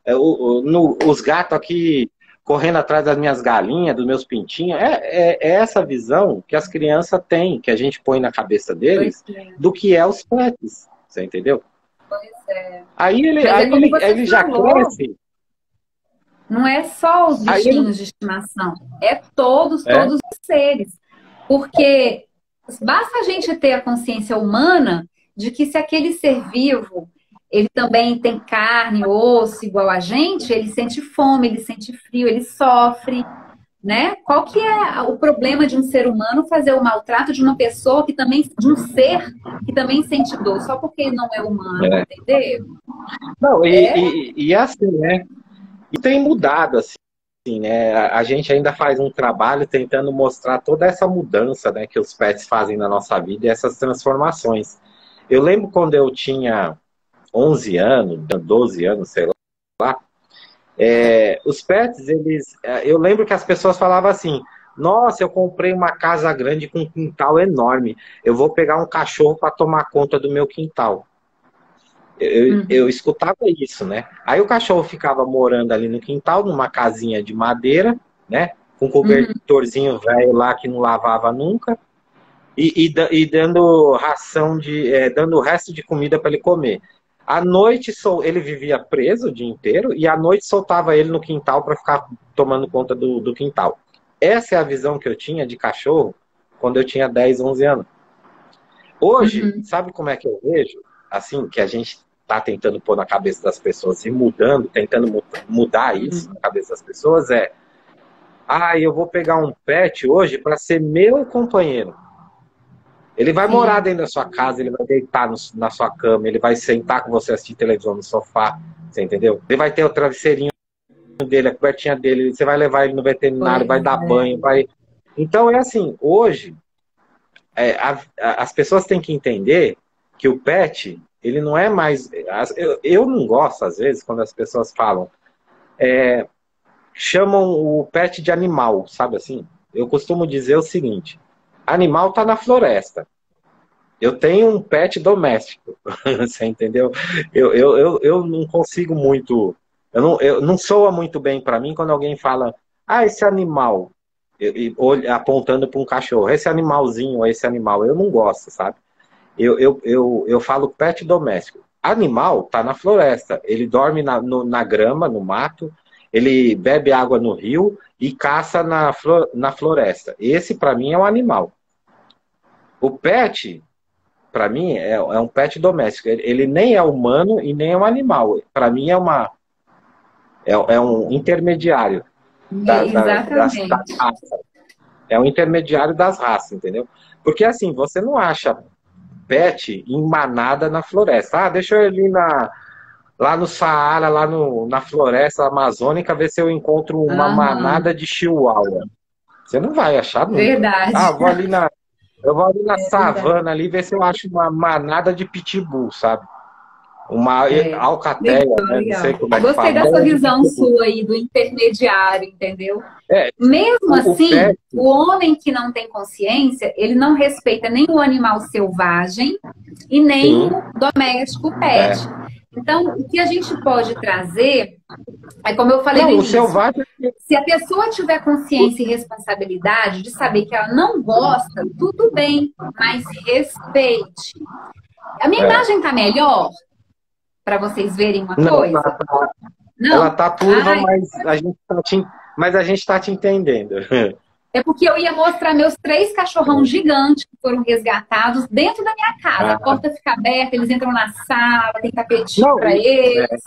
os gatos aqui correndo atrás das minhas galinhas, dos meus pintinhos. É essa visão que as crianças têm, que a gente põe na cabeça Pois deles, é, do que é os pets, você entendeu? pois é. Aí ele, Mas é aí como ele, você ele já falou, cresce, não é só os aí ele... bichinhos de estimação, é todos, É, todos os seres. Porque basta a gente ter a consciência humana de que se aquele ser vivo, ele também tem carne, osso, igual a gente, ele sente fome, ele sente frio, ele sofre, né? Qual que é o problema de um ser humano fazer o maltrato de uma pessoa que também, de um ser que também sente dor, só porque ele não é humano, é. entendeu? Não, É, e assim, né? E tem mudado, assim, né? A gente ainda faz um trabalho tentando mostrar toda essa mudança, né, que os pets fazem na nossa vida e essas transformações. Eu lembro quando eu tinha 11 anos, 12 anos, sei lá, os pets, eu lembro que as pessoas falavam assim, nossa, eu comprei uma casa grande com um quintal enorme, eu vou pegar um cachorro para tomar conta do meu quintal. Eu uhum, escutava isso, né? Aí o cachorro ficava morando ali no quintal, numa casinha de madeira, né? Com um uhum, cobertorzinho velho lá que não lavava nunca, e dando ração dando o resto de comida para ele comer. À noite ele vivia preso o dia inteiro e à noite soltava ele no quintal para ficar tomando conta do quintal. Essa é a visão que eu tinha de cachorro quando eu tinha 10, 11 anos. Hoje, uhum. sabe como é que eu vejo? Assim, que a gente está tentando pôr na cabeça das pessoas e mudando, tentando mudar isso na cabeça das pessoas eu vou pegar um pet hoje para ser meu companheiro. Ele vai morar Sim, dentro da sua casa, ele vai deitar na sua cama, ele vai sentar com você assistir televisão no sofá, você entendeu? Ele vai ter o travesseirinho dele, a cobertinha dele, você vai levar ele no veterinário, pois vai dar é. banho, vai... Então é assim, hoje as pessoas têm que entender que o pet, ele não é mais. Eu não gosto, às vezes, quando as pessoas chamam o pet de animal, sabe assim? Eu costumo dizer o seguinte: animal está na floresta. Eu tenho um pet doméstico, você entendeu? Eu não consigo muito. Eu não soa muito bem para mim quando alguém fala, esse animal, apontando para um cachorro, esse animalzinho, esse animal, eu não gosto, sabe? Eu falo pet doméstico. Animal tá na floresta. Ele dorme na grama, no mato. Ele bebe água no rio e caça na floresta. Esse, para mim, é um animal. O pet, para mim, é um pet doméstico. Ele nem é humano e nem é um animal. Para mim, é um intermediário das Exatamente. raças. É um intermediário das raças, entendeu? Porque assim, você não acha pet em manada na floresta. Deixa eu ir lá no Saara, na floresta amazônica, ver se eu encontro uma Aham, manada de chihuahua. Você não vai achar nunca. verdade. Eu vou ali na É verdade. savana ali ver se eu acho uma manada de pitbull, sabe? Uma É. alcateia, Legal, né? Não sei legal. como é que Gostei fala. da sua Manada de visão pitbull. sua aí do intermediário, entendeu? É, Mesmo o pet, assim, o homem que não tem consciência, ele não respeita nem o animal selvagem e nem sim, o doméstico, o é. pet. Então, o que a gente pode trazer é como eu falei no Não, o início, selvagem. se a pessoa tiver consciência e responsabilidade de saber que ela não gosta, tudo bem, mas respeite. A minha É. imagem tá melhor para vocês verem uma Não, coisa? ela Não? tá turva, Ai, mas a gente tá te entendendo. É porque eu ia mostrar meus 3 cachorrão gigantes que foram resgatados dentro da minha casa. A Ah, porta fica aberta, eles entram na sala, tem tapetinho não, para eles.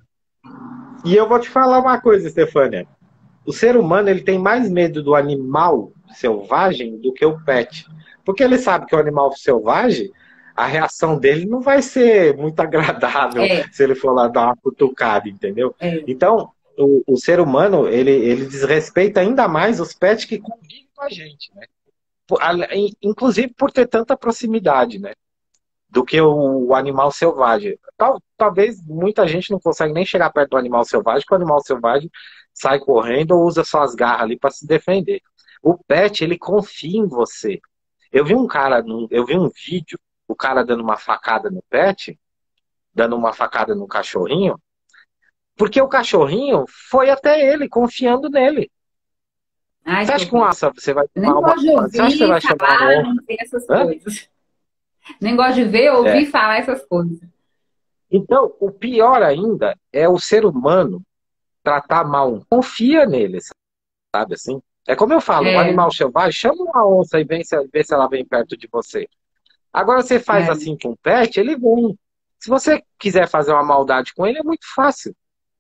e eu vou te falar uma coisa, Stefânia. O ser humano ele tem mais medo do animal selvagem do que o pet. Porque ele sabe que o animal selvagem, a reação dele não vai ser muito agradável É, se ele for lá dar uma cutucada, entendeu? é, Então, o ser humano, ele desrespeita ainda mais os pets que convivem com a gente, né? Inclusive por ter tanta proximidade, né? Do que o animal selvagem. Talvez muita gente não consegue nem chegar perto do animal selvagem, porque o animal selvagem sai correndo ou usa suas garras ali para se defender. O pet, ele confia em você. Eu vi um cara, eu vi um vídeo, o cara dando uma facada no pet, dando uma facada no cachorrinho, porque o cachorrinho foi até ele, confiando nele. ai, Você que acha que horror. uma você vai Eu nem chamar uma, gosto de você acha que você ouvir vai chamar uma falar, onça? nem ver essas Hã? coisas. Nem gosto de ver, É. ouvir falar essas coisas. Então, o pior ainda é o ser humano tratar mal confia nele, sabe assim? É como eu falo, um É, animal selvagem, chama uma onça e vê se ela vem perto de você. Agora você faz é, assim com o pet, ele vem. Se você quiser fazer uma maldade com ele, é muito fácil.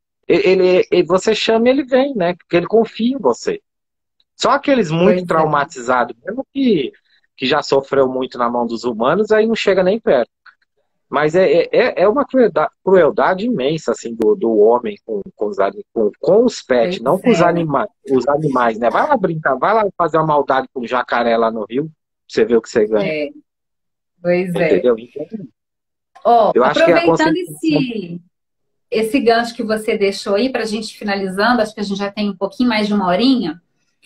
Você chama e ele vem, né? Porque ele confia em você. Só aqueles muito pois é. traumatizados, mesmo que já sofreu muito na mão dos humanos, aí não chega nem perto. Mas é uma crueldade imensa, assim, do homem com os pets, não Pois com é. os animais, né? Vai lá brincar, vai lá fazer uma maldade com o jacaré lá no Rio, pra você ver o que você ganha, É, pois é. entendeu? Então, Ó, eu acho que a aproveitando conscientização... esse gancho que você deixou aí para a gente finalizando, acho que a gente já tem um pouquinho mais de uma horinha.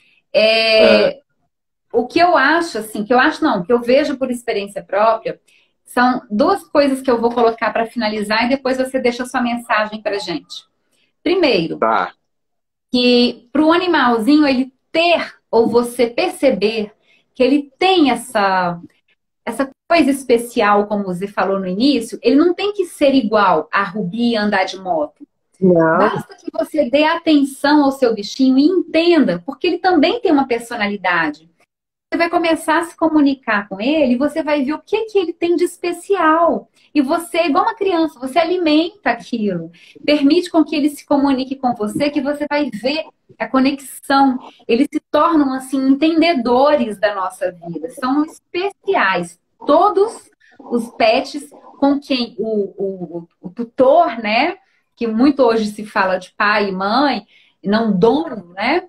É, É, o que eu acho, assim, que eu acho não, que eu vejo por experiência própria, são 2 coisas que eu vou colocar para finalizar e depois você deixa a sua mensagem para gente. Primeiro, tá, que para o animalzinho ele ter ou você perceber que ele tem essa coisa especial, como você falou no início, ele não tem que ser igual a Rubi e andar de moto. não, Basta que você dê atenção ao seu bichinho e entenda, porque ele também tem uma personalidade. Você vai começar a se comunicar com ele e você vai ver o que, que ele tem de especial. E você, igual uma criança, você alimenta aquilo. Permite com que ele se comunique com você, que você vai ver a conexão. Eles se tornam, assim, entendedores da nossa vida. São especiais. Todos os pets com quem o tutor, né? Que muito hoje se fala de pai e mãe, não dono, né?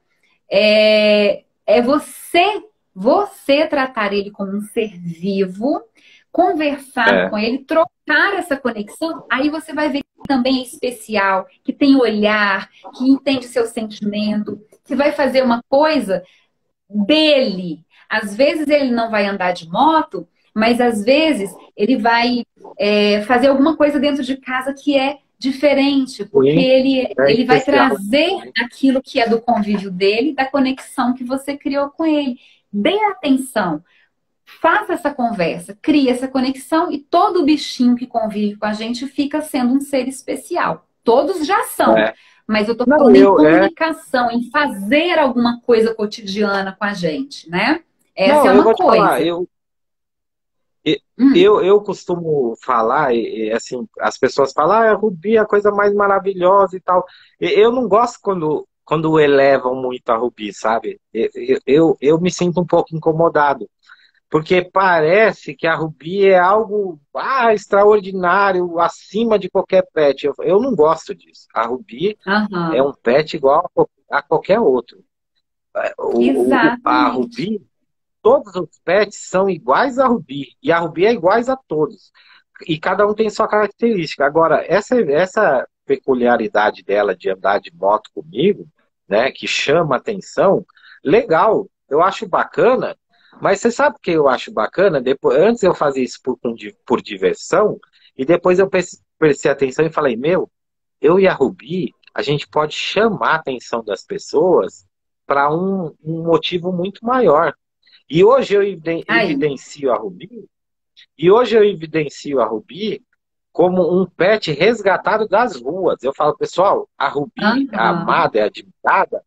É você tratar ele como um ser vivo, conversar é, com ele, trocar essa conexão, aí você vai ver que também é especial, que tem olhar, que entende seu sentimento, que vai fazer uma coisa dele. Às vezes ele não vai andar de moto, mas às vezes ele vai fazer alguma coisa dentro de casa que é diferente, porque sim, é ele vai especial. trazer aquilo que é do convívio dele, da conexão que você criou com ele. Dê atenção, faça essa conversa, crie essa conexão e todo bichinho que convive com a gente fica sendo um ser especial. Todos já são, É. mas eu estou Não, falando em comunicação, em fazer alguma coisa cotidiana com a gente, né? Essa não, é eu uma vou te falar, coisa. E- Hum, eu costumo falar, assim, as pessoas falam, ah, a Rubi é a coisa mais maravilhosa e tal. Eu não gosto quando elevam muito a Rubi, sabe? Eu me sinto um pouco incomodado, porque parece que a Rubi é algo extraordinário, acima de qualquer pet. Eu não gosto disso. A Rubi é aham, um pet igual a qualquer outro. A exatamente. Rubi, todos os pets são iguais a Rubi, e a Rubi é iguais a todos. E cada um tem sua característica. Agora, essa peculiaridade dela de andar de moto comigo, né, que chama atenção, legal, eu acho bacana, mas você sabe o que eu acho bacana? Depois, antes eu fazia isso por diversão, e depois eu prestei atenção e falei, meu, eu e a Rubi, a gente pode chamar a atenção das pessoas para um motivo muito maior. E hoje eu Aí, evidencio a Rubi, e hoje eu evidencio a Rubi como um pet resgatado das ruas. Eu falo, pessoal, a Rubi, a aham, amada, é admirada,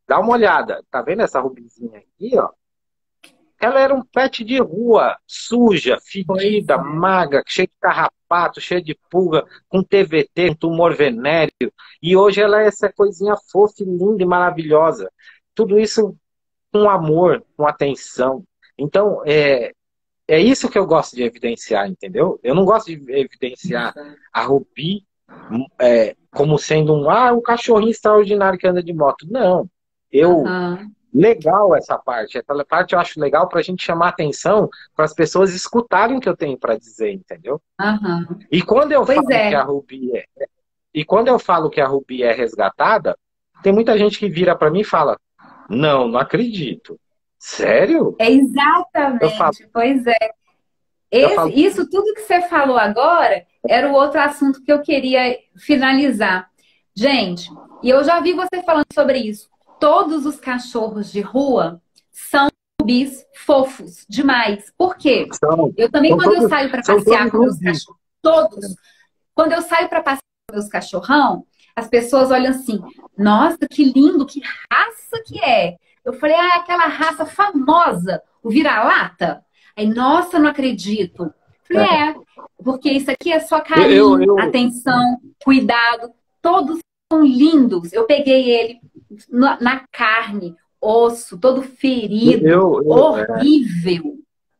dá uma olhada. Tá vendo essa Rubizinha aqui, ó? Ela era um pet de rua, suja, Pois fedida, é. magra, cheia de carrapato, cheia de pulga, com TVT, com tumor venéreo. E hoje ela é essa coisinha fofa, e linda e maravilhosa. Tudo isso com amor, com atenção. Então, é isso que eu gosto de evidenciar, entendeu? Eu não gosto de evidenciar a Rubi como sendo um cachorrinho extraordinário que anda de moto. Não. Eu Aham. Legal essa parte. Essa parte eu acho legal para a gente chamar atenção para as pessoas escutarem o que eu tenho para dizer, entendeu? Aham. E quando eu Pois falo que é. a Rubi é, e quando eu falo que a Rubi é resgatada, tem muita gente que vira para mim e fala: "Não, não acredito. Sério?" É Eu falo, exatamente. Pois é. eu falo, Isso tudo que você falou agora era o outro assunto que eu queria finalizar. Gente, e eu já vi você falando sobre isso. Todos os cachorros de rua são bis fofos demais. Por quê? são, Eu também, são quando eu todos, saio para são passear todos com meus Rubi. cachorros, todos, quando eu saio para passear com meus cachorrão, as pessoas olham assim: nossa, que lindo, que raça que é? Eu falei: ah, é aquela raça famosa, o vira-lata. Aí, nossa, não acredito. Eu falei: É. porque isso aqui é só Eu, eu, carinho, eu, atenção, cuidado. Todos são lindos. Eu peguei ele na carne, osso, todo ferido, eu, eu, horrível.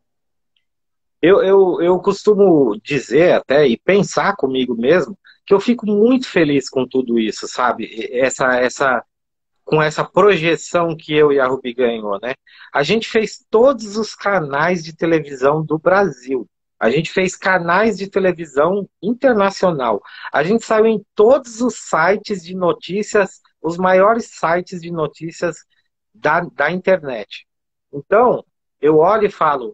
eu costumo dizer até e pensar comigo mesmo que eu fico muito feliz com tudo isso, sabe? Com essa projeção que eu e a Rubi ganhou, né? A gente fez todos os canais de televisão do Brasil. A gente fez canais de televisão internacional. A gente saiu em todos os sites de notícias, os maiores sites de notícias da internet. Então, eu olho e falo,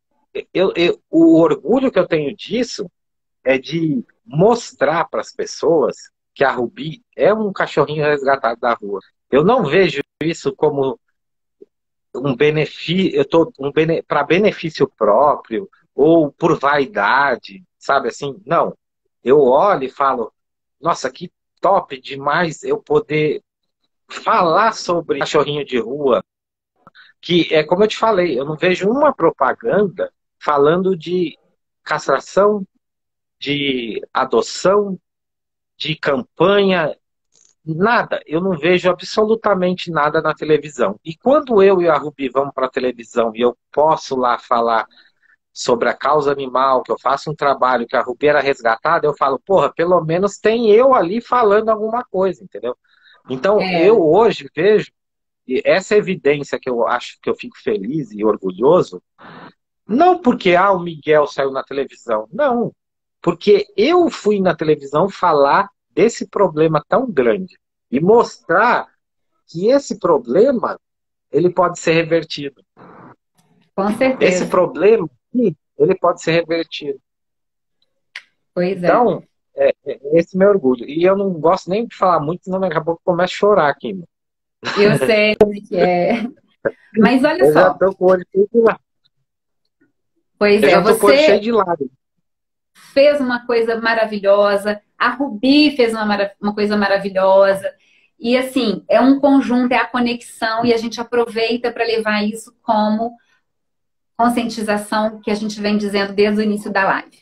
o orgulho que eu tenho disso é de mostrar para as pessoas que a Rubi é um cachorrinho resgatado da rua. Eu não vejo isso como um benefício, para benefício próprio ou por vaidade, sabe assim? Não. Eu olho e falo, nossa, que top demais eu poder falar sobre cachorrinho de rua, que é como eu te falei, eu não vejo uma propaganda falando de castração, de adoção, de campanha, nada. Eu não vejo absolutamente nada na televisão. E quando eu e a Rubi vamos para a televisão e eu posso lá falar sobre a causa animal, que eu faço um trabalho que a Rubi era resgatada, eu falo, porra, pelo menos tem eu ali falando alguma coisa, entendeu? Então, É, eu hoje vejo e essa evidência que eu acho que eu fico feliz e orgulhoso, não porque o Miguel saiu na televisão, não, porque eu fui na televisão falar desse problema tão grande e mostrar que esse problema ele pode ser revertido. com Esse certeza. problema ele pode ser revertido. Pois é. Então, esse é meu orgulho. E eu não gosto nem de falar muito, senão daqui a pouco eu começo a chorar aqui. Meu. Eu sei que é. Mas olha Eu já só. tô com o olho cheio de lágrimas. Pois Eu é, já tô com o olho cheio você de lágrimas. fez uma coisa maravilhosa, a Rubi fez uma coisa maravilhosa. E assim, é um conjunto, é a conexão, e a gente aproveita para levar isso como conscientização que a gente vem dizendo desde o início da live.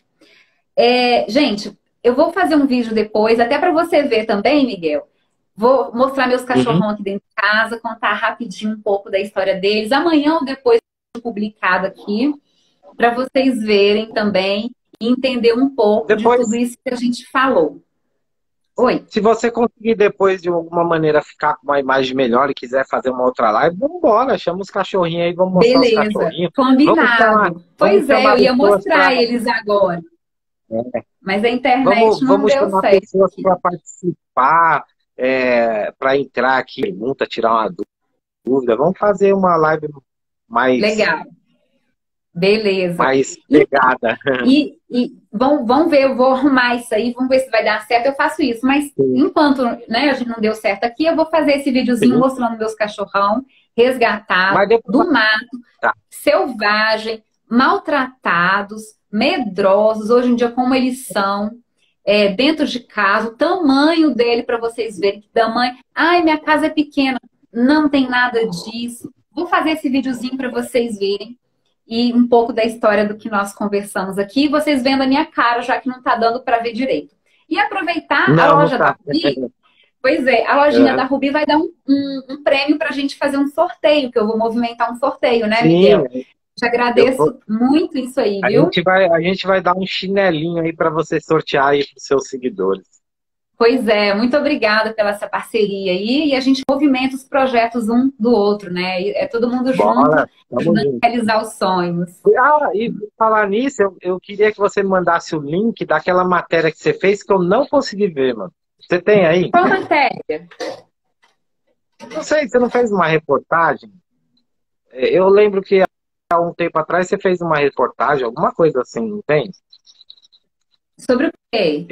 Gente, eu vou fazer um vídeo depois, até para você ver também, Miguel. Vou mostrar meus Uhum. cachorrão aqui dentro de casa, contar rapidinho um pouco da história deles. Amanhã ou depois publicado aqui, para vocês verem também e entender um pouco de tudo Depois, isso que a gente falou. Oi, se você conseguir depois de alguma maneira ficar com uma imagem melhor e quiser fazer uma outra live, vamos embora, chama os cachorrinhos aí, vamos mostrar os beleza, cachorrinhos. Vamos chamar, combinado. vamos Pois é, chamar eu ia pessoas para mostrar eles agora, mas a internet não vamos deu chamar certo pessoas aqui. para participar, para entrar aqui, pergunta, tirar uma dúvida. Vamos fazer uma live mais Legal, beleza. mais Então, pegada. vamos ver, eu vou arrumar isso aí, vamos ver se vai dar certo, eu faço isso. Mas Sim, enquanto, né, a gente não deu certo aqui, eu vou fazer esse videozinho sim. mostrando meus cachorrão resgatados Mas depois do mato, tá. selvagem, maltratados, medrosos, hoje em dia como eles são, dentro de casa, o tamanho dele para vocês verem que tamanho. Ai, minha casa é pequena. Não tem nada disso. Vou fazer esse videozinho para vocês verem e um pouco da história do que nós conversamos aqui. Vocês vendo a minha cara, já que não está dando para ver direito. E aproveitar a Não, não loja da tá. Rubi. Pois é, a lojinha da Rubi vai dar um prêmio para a gente fazer um sorteio, que eu vou movimentar um sorteio, né, Sim, Miguel? Te agradeço muito isso aí, viu? a gente vai dar um chinelinho aí para você sortear aí para os seus seguidores. Pois é, muito obrada pela essa parceria aí. E a gente movimenta os projetos um do outro, né? É todo mundo junto, Bora, tamo junto. realizar os sonhos. Ah, e por falar nisso, eu queria que você mandasse o link daquela matéria que você fez que eu não consegui ver, mano. Você tem aí? Qual matéria? Não sei, você não fez uma reportagem? Eu lembro que há um tempo atrás você fez uma reportagem, alguma coisa assim, não tem? Sobre o quê?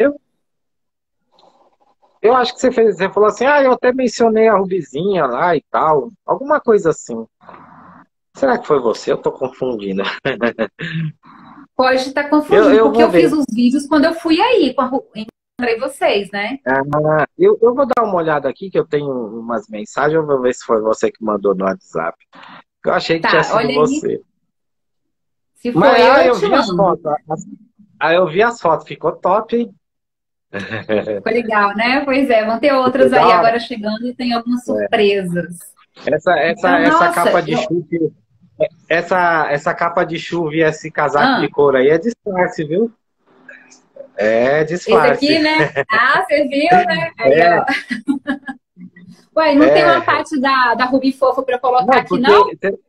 Eu acho que você fez, você falou assim, eu até mencionei a Rubizinha lá e tal, alguma coisa assim. Será que foi você? Eu tô confundindo. Pode estar confundindo, Eu porque vou eu ver. fiz os vídeos quando eu fui aí, encontrei vocês, né? Eu vou dar uma olhada aqui, que eu tenho umas mensagens, eu vou ver se foi você que mandou no WhatsApp. Eu achei que tinha Tá, sido olha aí. você. Se for Mas eu eu te vi as mando. fotos. Aí eu vi as fotos, ficou top, hein? Ficou legal, né? Pois é, vão ter outras aí Legal. agora chegando e tem algumas surpresas. Então, Essa nossa, capa de chuva, essa capa de chuva e esse casaco de couro aí é disfarce, viu? É esse disfarce. aqui, né? Ah, você viu, né? Aí, É. ó. Ué, não tem uma parte da Rubi Fofa para colocar aqui, não?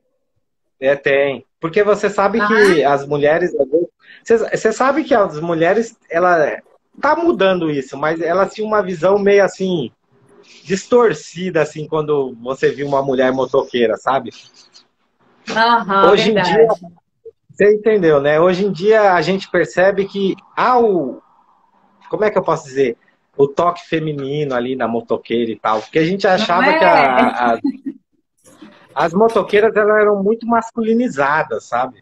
Tem. Porque você sabe que as mulheres. Você sabe que as mulheres, ela tá mudando isso, mas elas tinham uma visão meio assim, distorcida, assim, quando você viu uma mulher motoqueira, sabe? Hoje em dia, você entendeu, né? Hoje em dia a gente percebe que há como é que eu posso dizer? O toque feminino ali na motoqueira e tal. Porque a gente achava que as motoqueiras elas eram muito masculinizadas, sabe?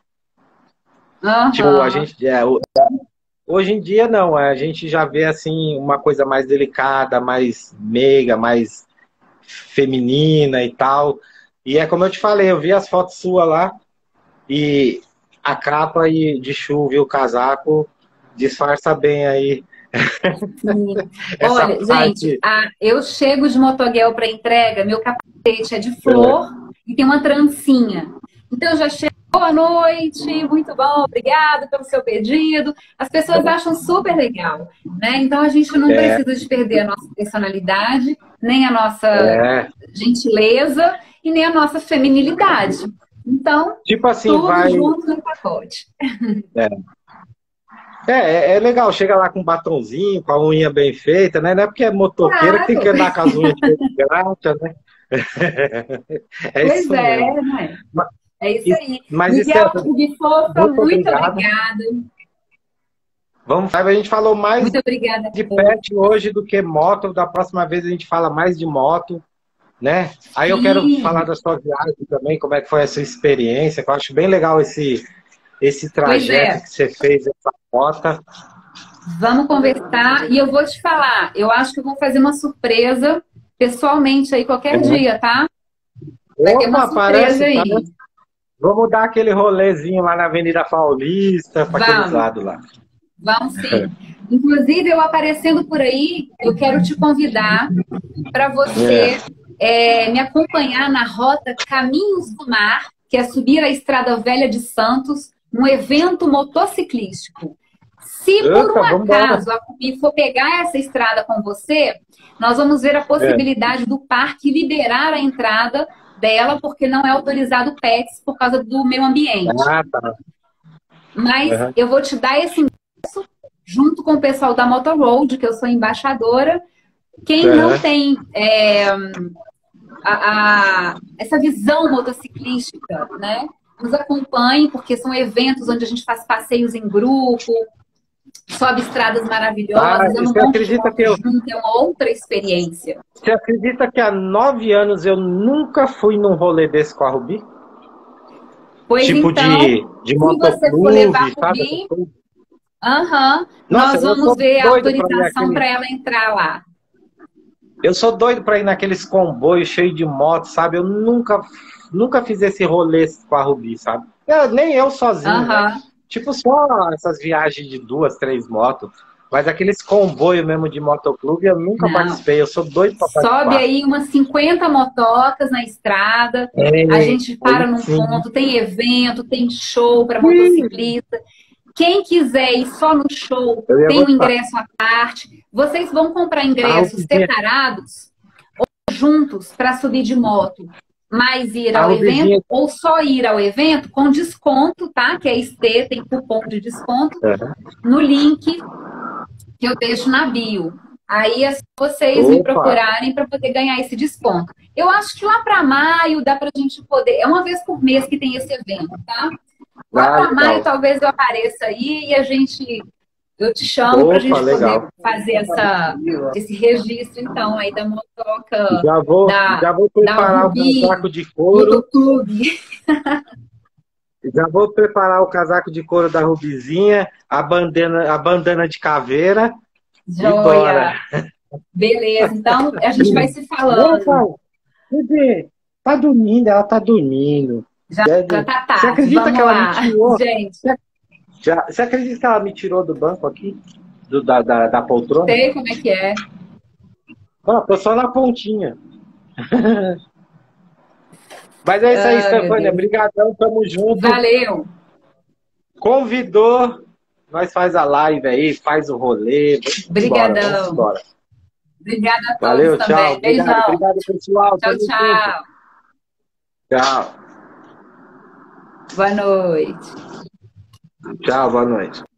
Tipo, a gente. Hoje em dia não, a gente já vê assim uma coisa mais delicada, mais meiga, mais feminina e tal. E é como eu te falei, eu vi as fotos suas lá e a capa de chuva e o casaco disfarça bem aí. Sim. Olha, gente, eu chego de motoguel para entrega, meu capacete é de flor e tem uma trancinha. Então eu já chego, boa noite, muito bom, obrigado pelo seu pedido. As pessoas acham super legal, né? Então a gente não precisa de perder a nossa personalidade, nem a nossa gentileza e nem a nossa feminilidade. Então, tipo assim, tudo junto no pacote. É legal, chega lá com um batonzinho, com a unha bem feita, né? Não é porque é motoqueira que tem que andar com as unhas de graxa, né? Pois é, né? É isso aí. Mas Miguel, Rubi Fofa, muito obrigada. A gente falou mais muito obrigada de pet hoje do que moto. Da próxima vez a gente fala mais de moto, né? Aí eu quero falar da sua viagem também, como é que foi essa experiência, que eu acho bem legal esse trajeto que você fez, essa rota. Vamos conversar e eu vou te falar, eu acho que eu vou fazer uma surpresa pessoalmente aí qualquer dia, tá? Vai ter uma surpresa aí. Vamos dar aquele rolezinho lá na Avenida Paulista, para aquele lado lá. Vamos sim. Inclusive, eu aparecendo por aí, eu quero te convidar para você me acompanhar na rota Caminhos do Mar, que é subir a Estrada Velha de Santos, um evento motociclístico. Se por um acaso a Rubi for pegar essa estrada com você, nós vamos ver a possibilidade do parque liberar a entrada dela, porque não é autorizado pets por causa do meio ambiente. Mas eu vou te dar esse ingresso junto com o pessoal da Motor Road, que eu sou embaixadora. Quem não tem essa visão motociclística, né? Nos acompanhe, porque são eventos onde a gente faz passeios em grupo, sobe estradas maravilhosas. Eu não acredito que é uma outra experiência. Você acredita que há 9 anos eu nunca fui num rolê desse com a Rubi? Pois tipo então, de se você for levar a sabe? Rubi, nós vamos ver a autorização para ela entrar lá. Eu sou doido para ir naqueles comboios cheios de moto, sabe? Eu nunca fiz esse rolê com a Rubi, sabe? Nem eu sozinho, né? Aham. Tipo, só essas viagens de 2, 3 motos. Mas aqueles comboios mesmo de motoclube eu nunca Não. participei. Eu sou doido para Sobe participar. aí umas 50 motocas na estrada, a É, gente para aí num sim. ponto, tem evento, tem show para motociclista. Quem quiser ir só no show, Eu ia tem o gostar. ingresso à parte. Vocês vão comprar A ingressos Rubizinha, separados, juntos, para subir de moto, mais ir a ao Rubizinha. evento, ou só ir ao evento com desconto, tá? Que é ST, tem cupom de desconto Aham. no link que eu deixo na bio. Aí é só vocês me Opa, procurarem para poder ganhar esse desconto. Eu acho que lá para maio dá para a gente poder. É uma vez por mês que tem esse evento, tá? Lá para maio legal. talvez eu apareça aí e eu te chamo para a Opa, gente poder legal. fazer esse registro, então, aí da motoca Já vou, da, já vou da preparar o Rubi casaco de couro. Motoclube. Já vou preparar o casaco de couro da Rubizinha, a bandana de caveira e bora. Joia! Beleza, então a gente vai se Opa, falando. Rubi, tá dormindo, ela tá dormindo. Já tá Você tarde, acredita que vamos ela me lá. tirou? Gente, Você acredita que ela me tirou do banco aqui? Da poltrona? sei como é que é. Ó, tô só na pontinha. Mas é isso aí, Ai, meu Stefânia. Deus. Obrigadão, tamo junto. Valeu. Convidou, nós faz a live aí, faz o rolê. Vamos Brigadão. embora. Obrigada a todos Valeu, tchau. também. Obrigado, Beijão. obrigado, pessoal. Tchau, Tamo junto. tchau. Tchau. Boa noite. Tchau, boa noite.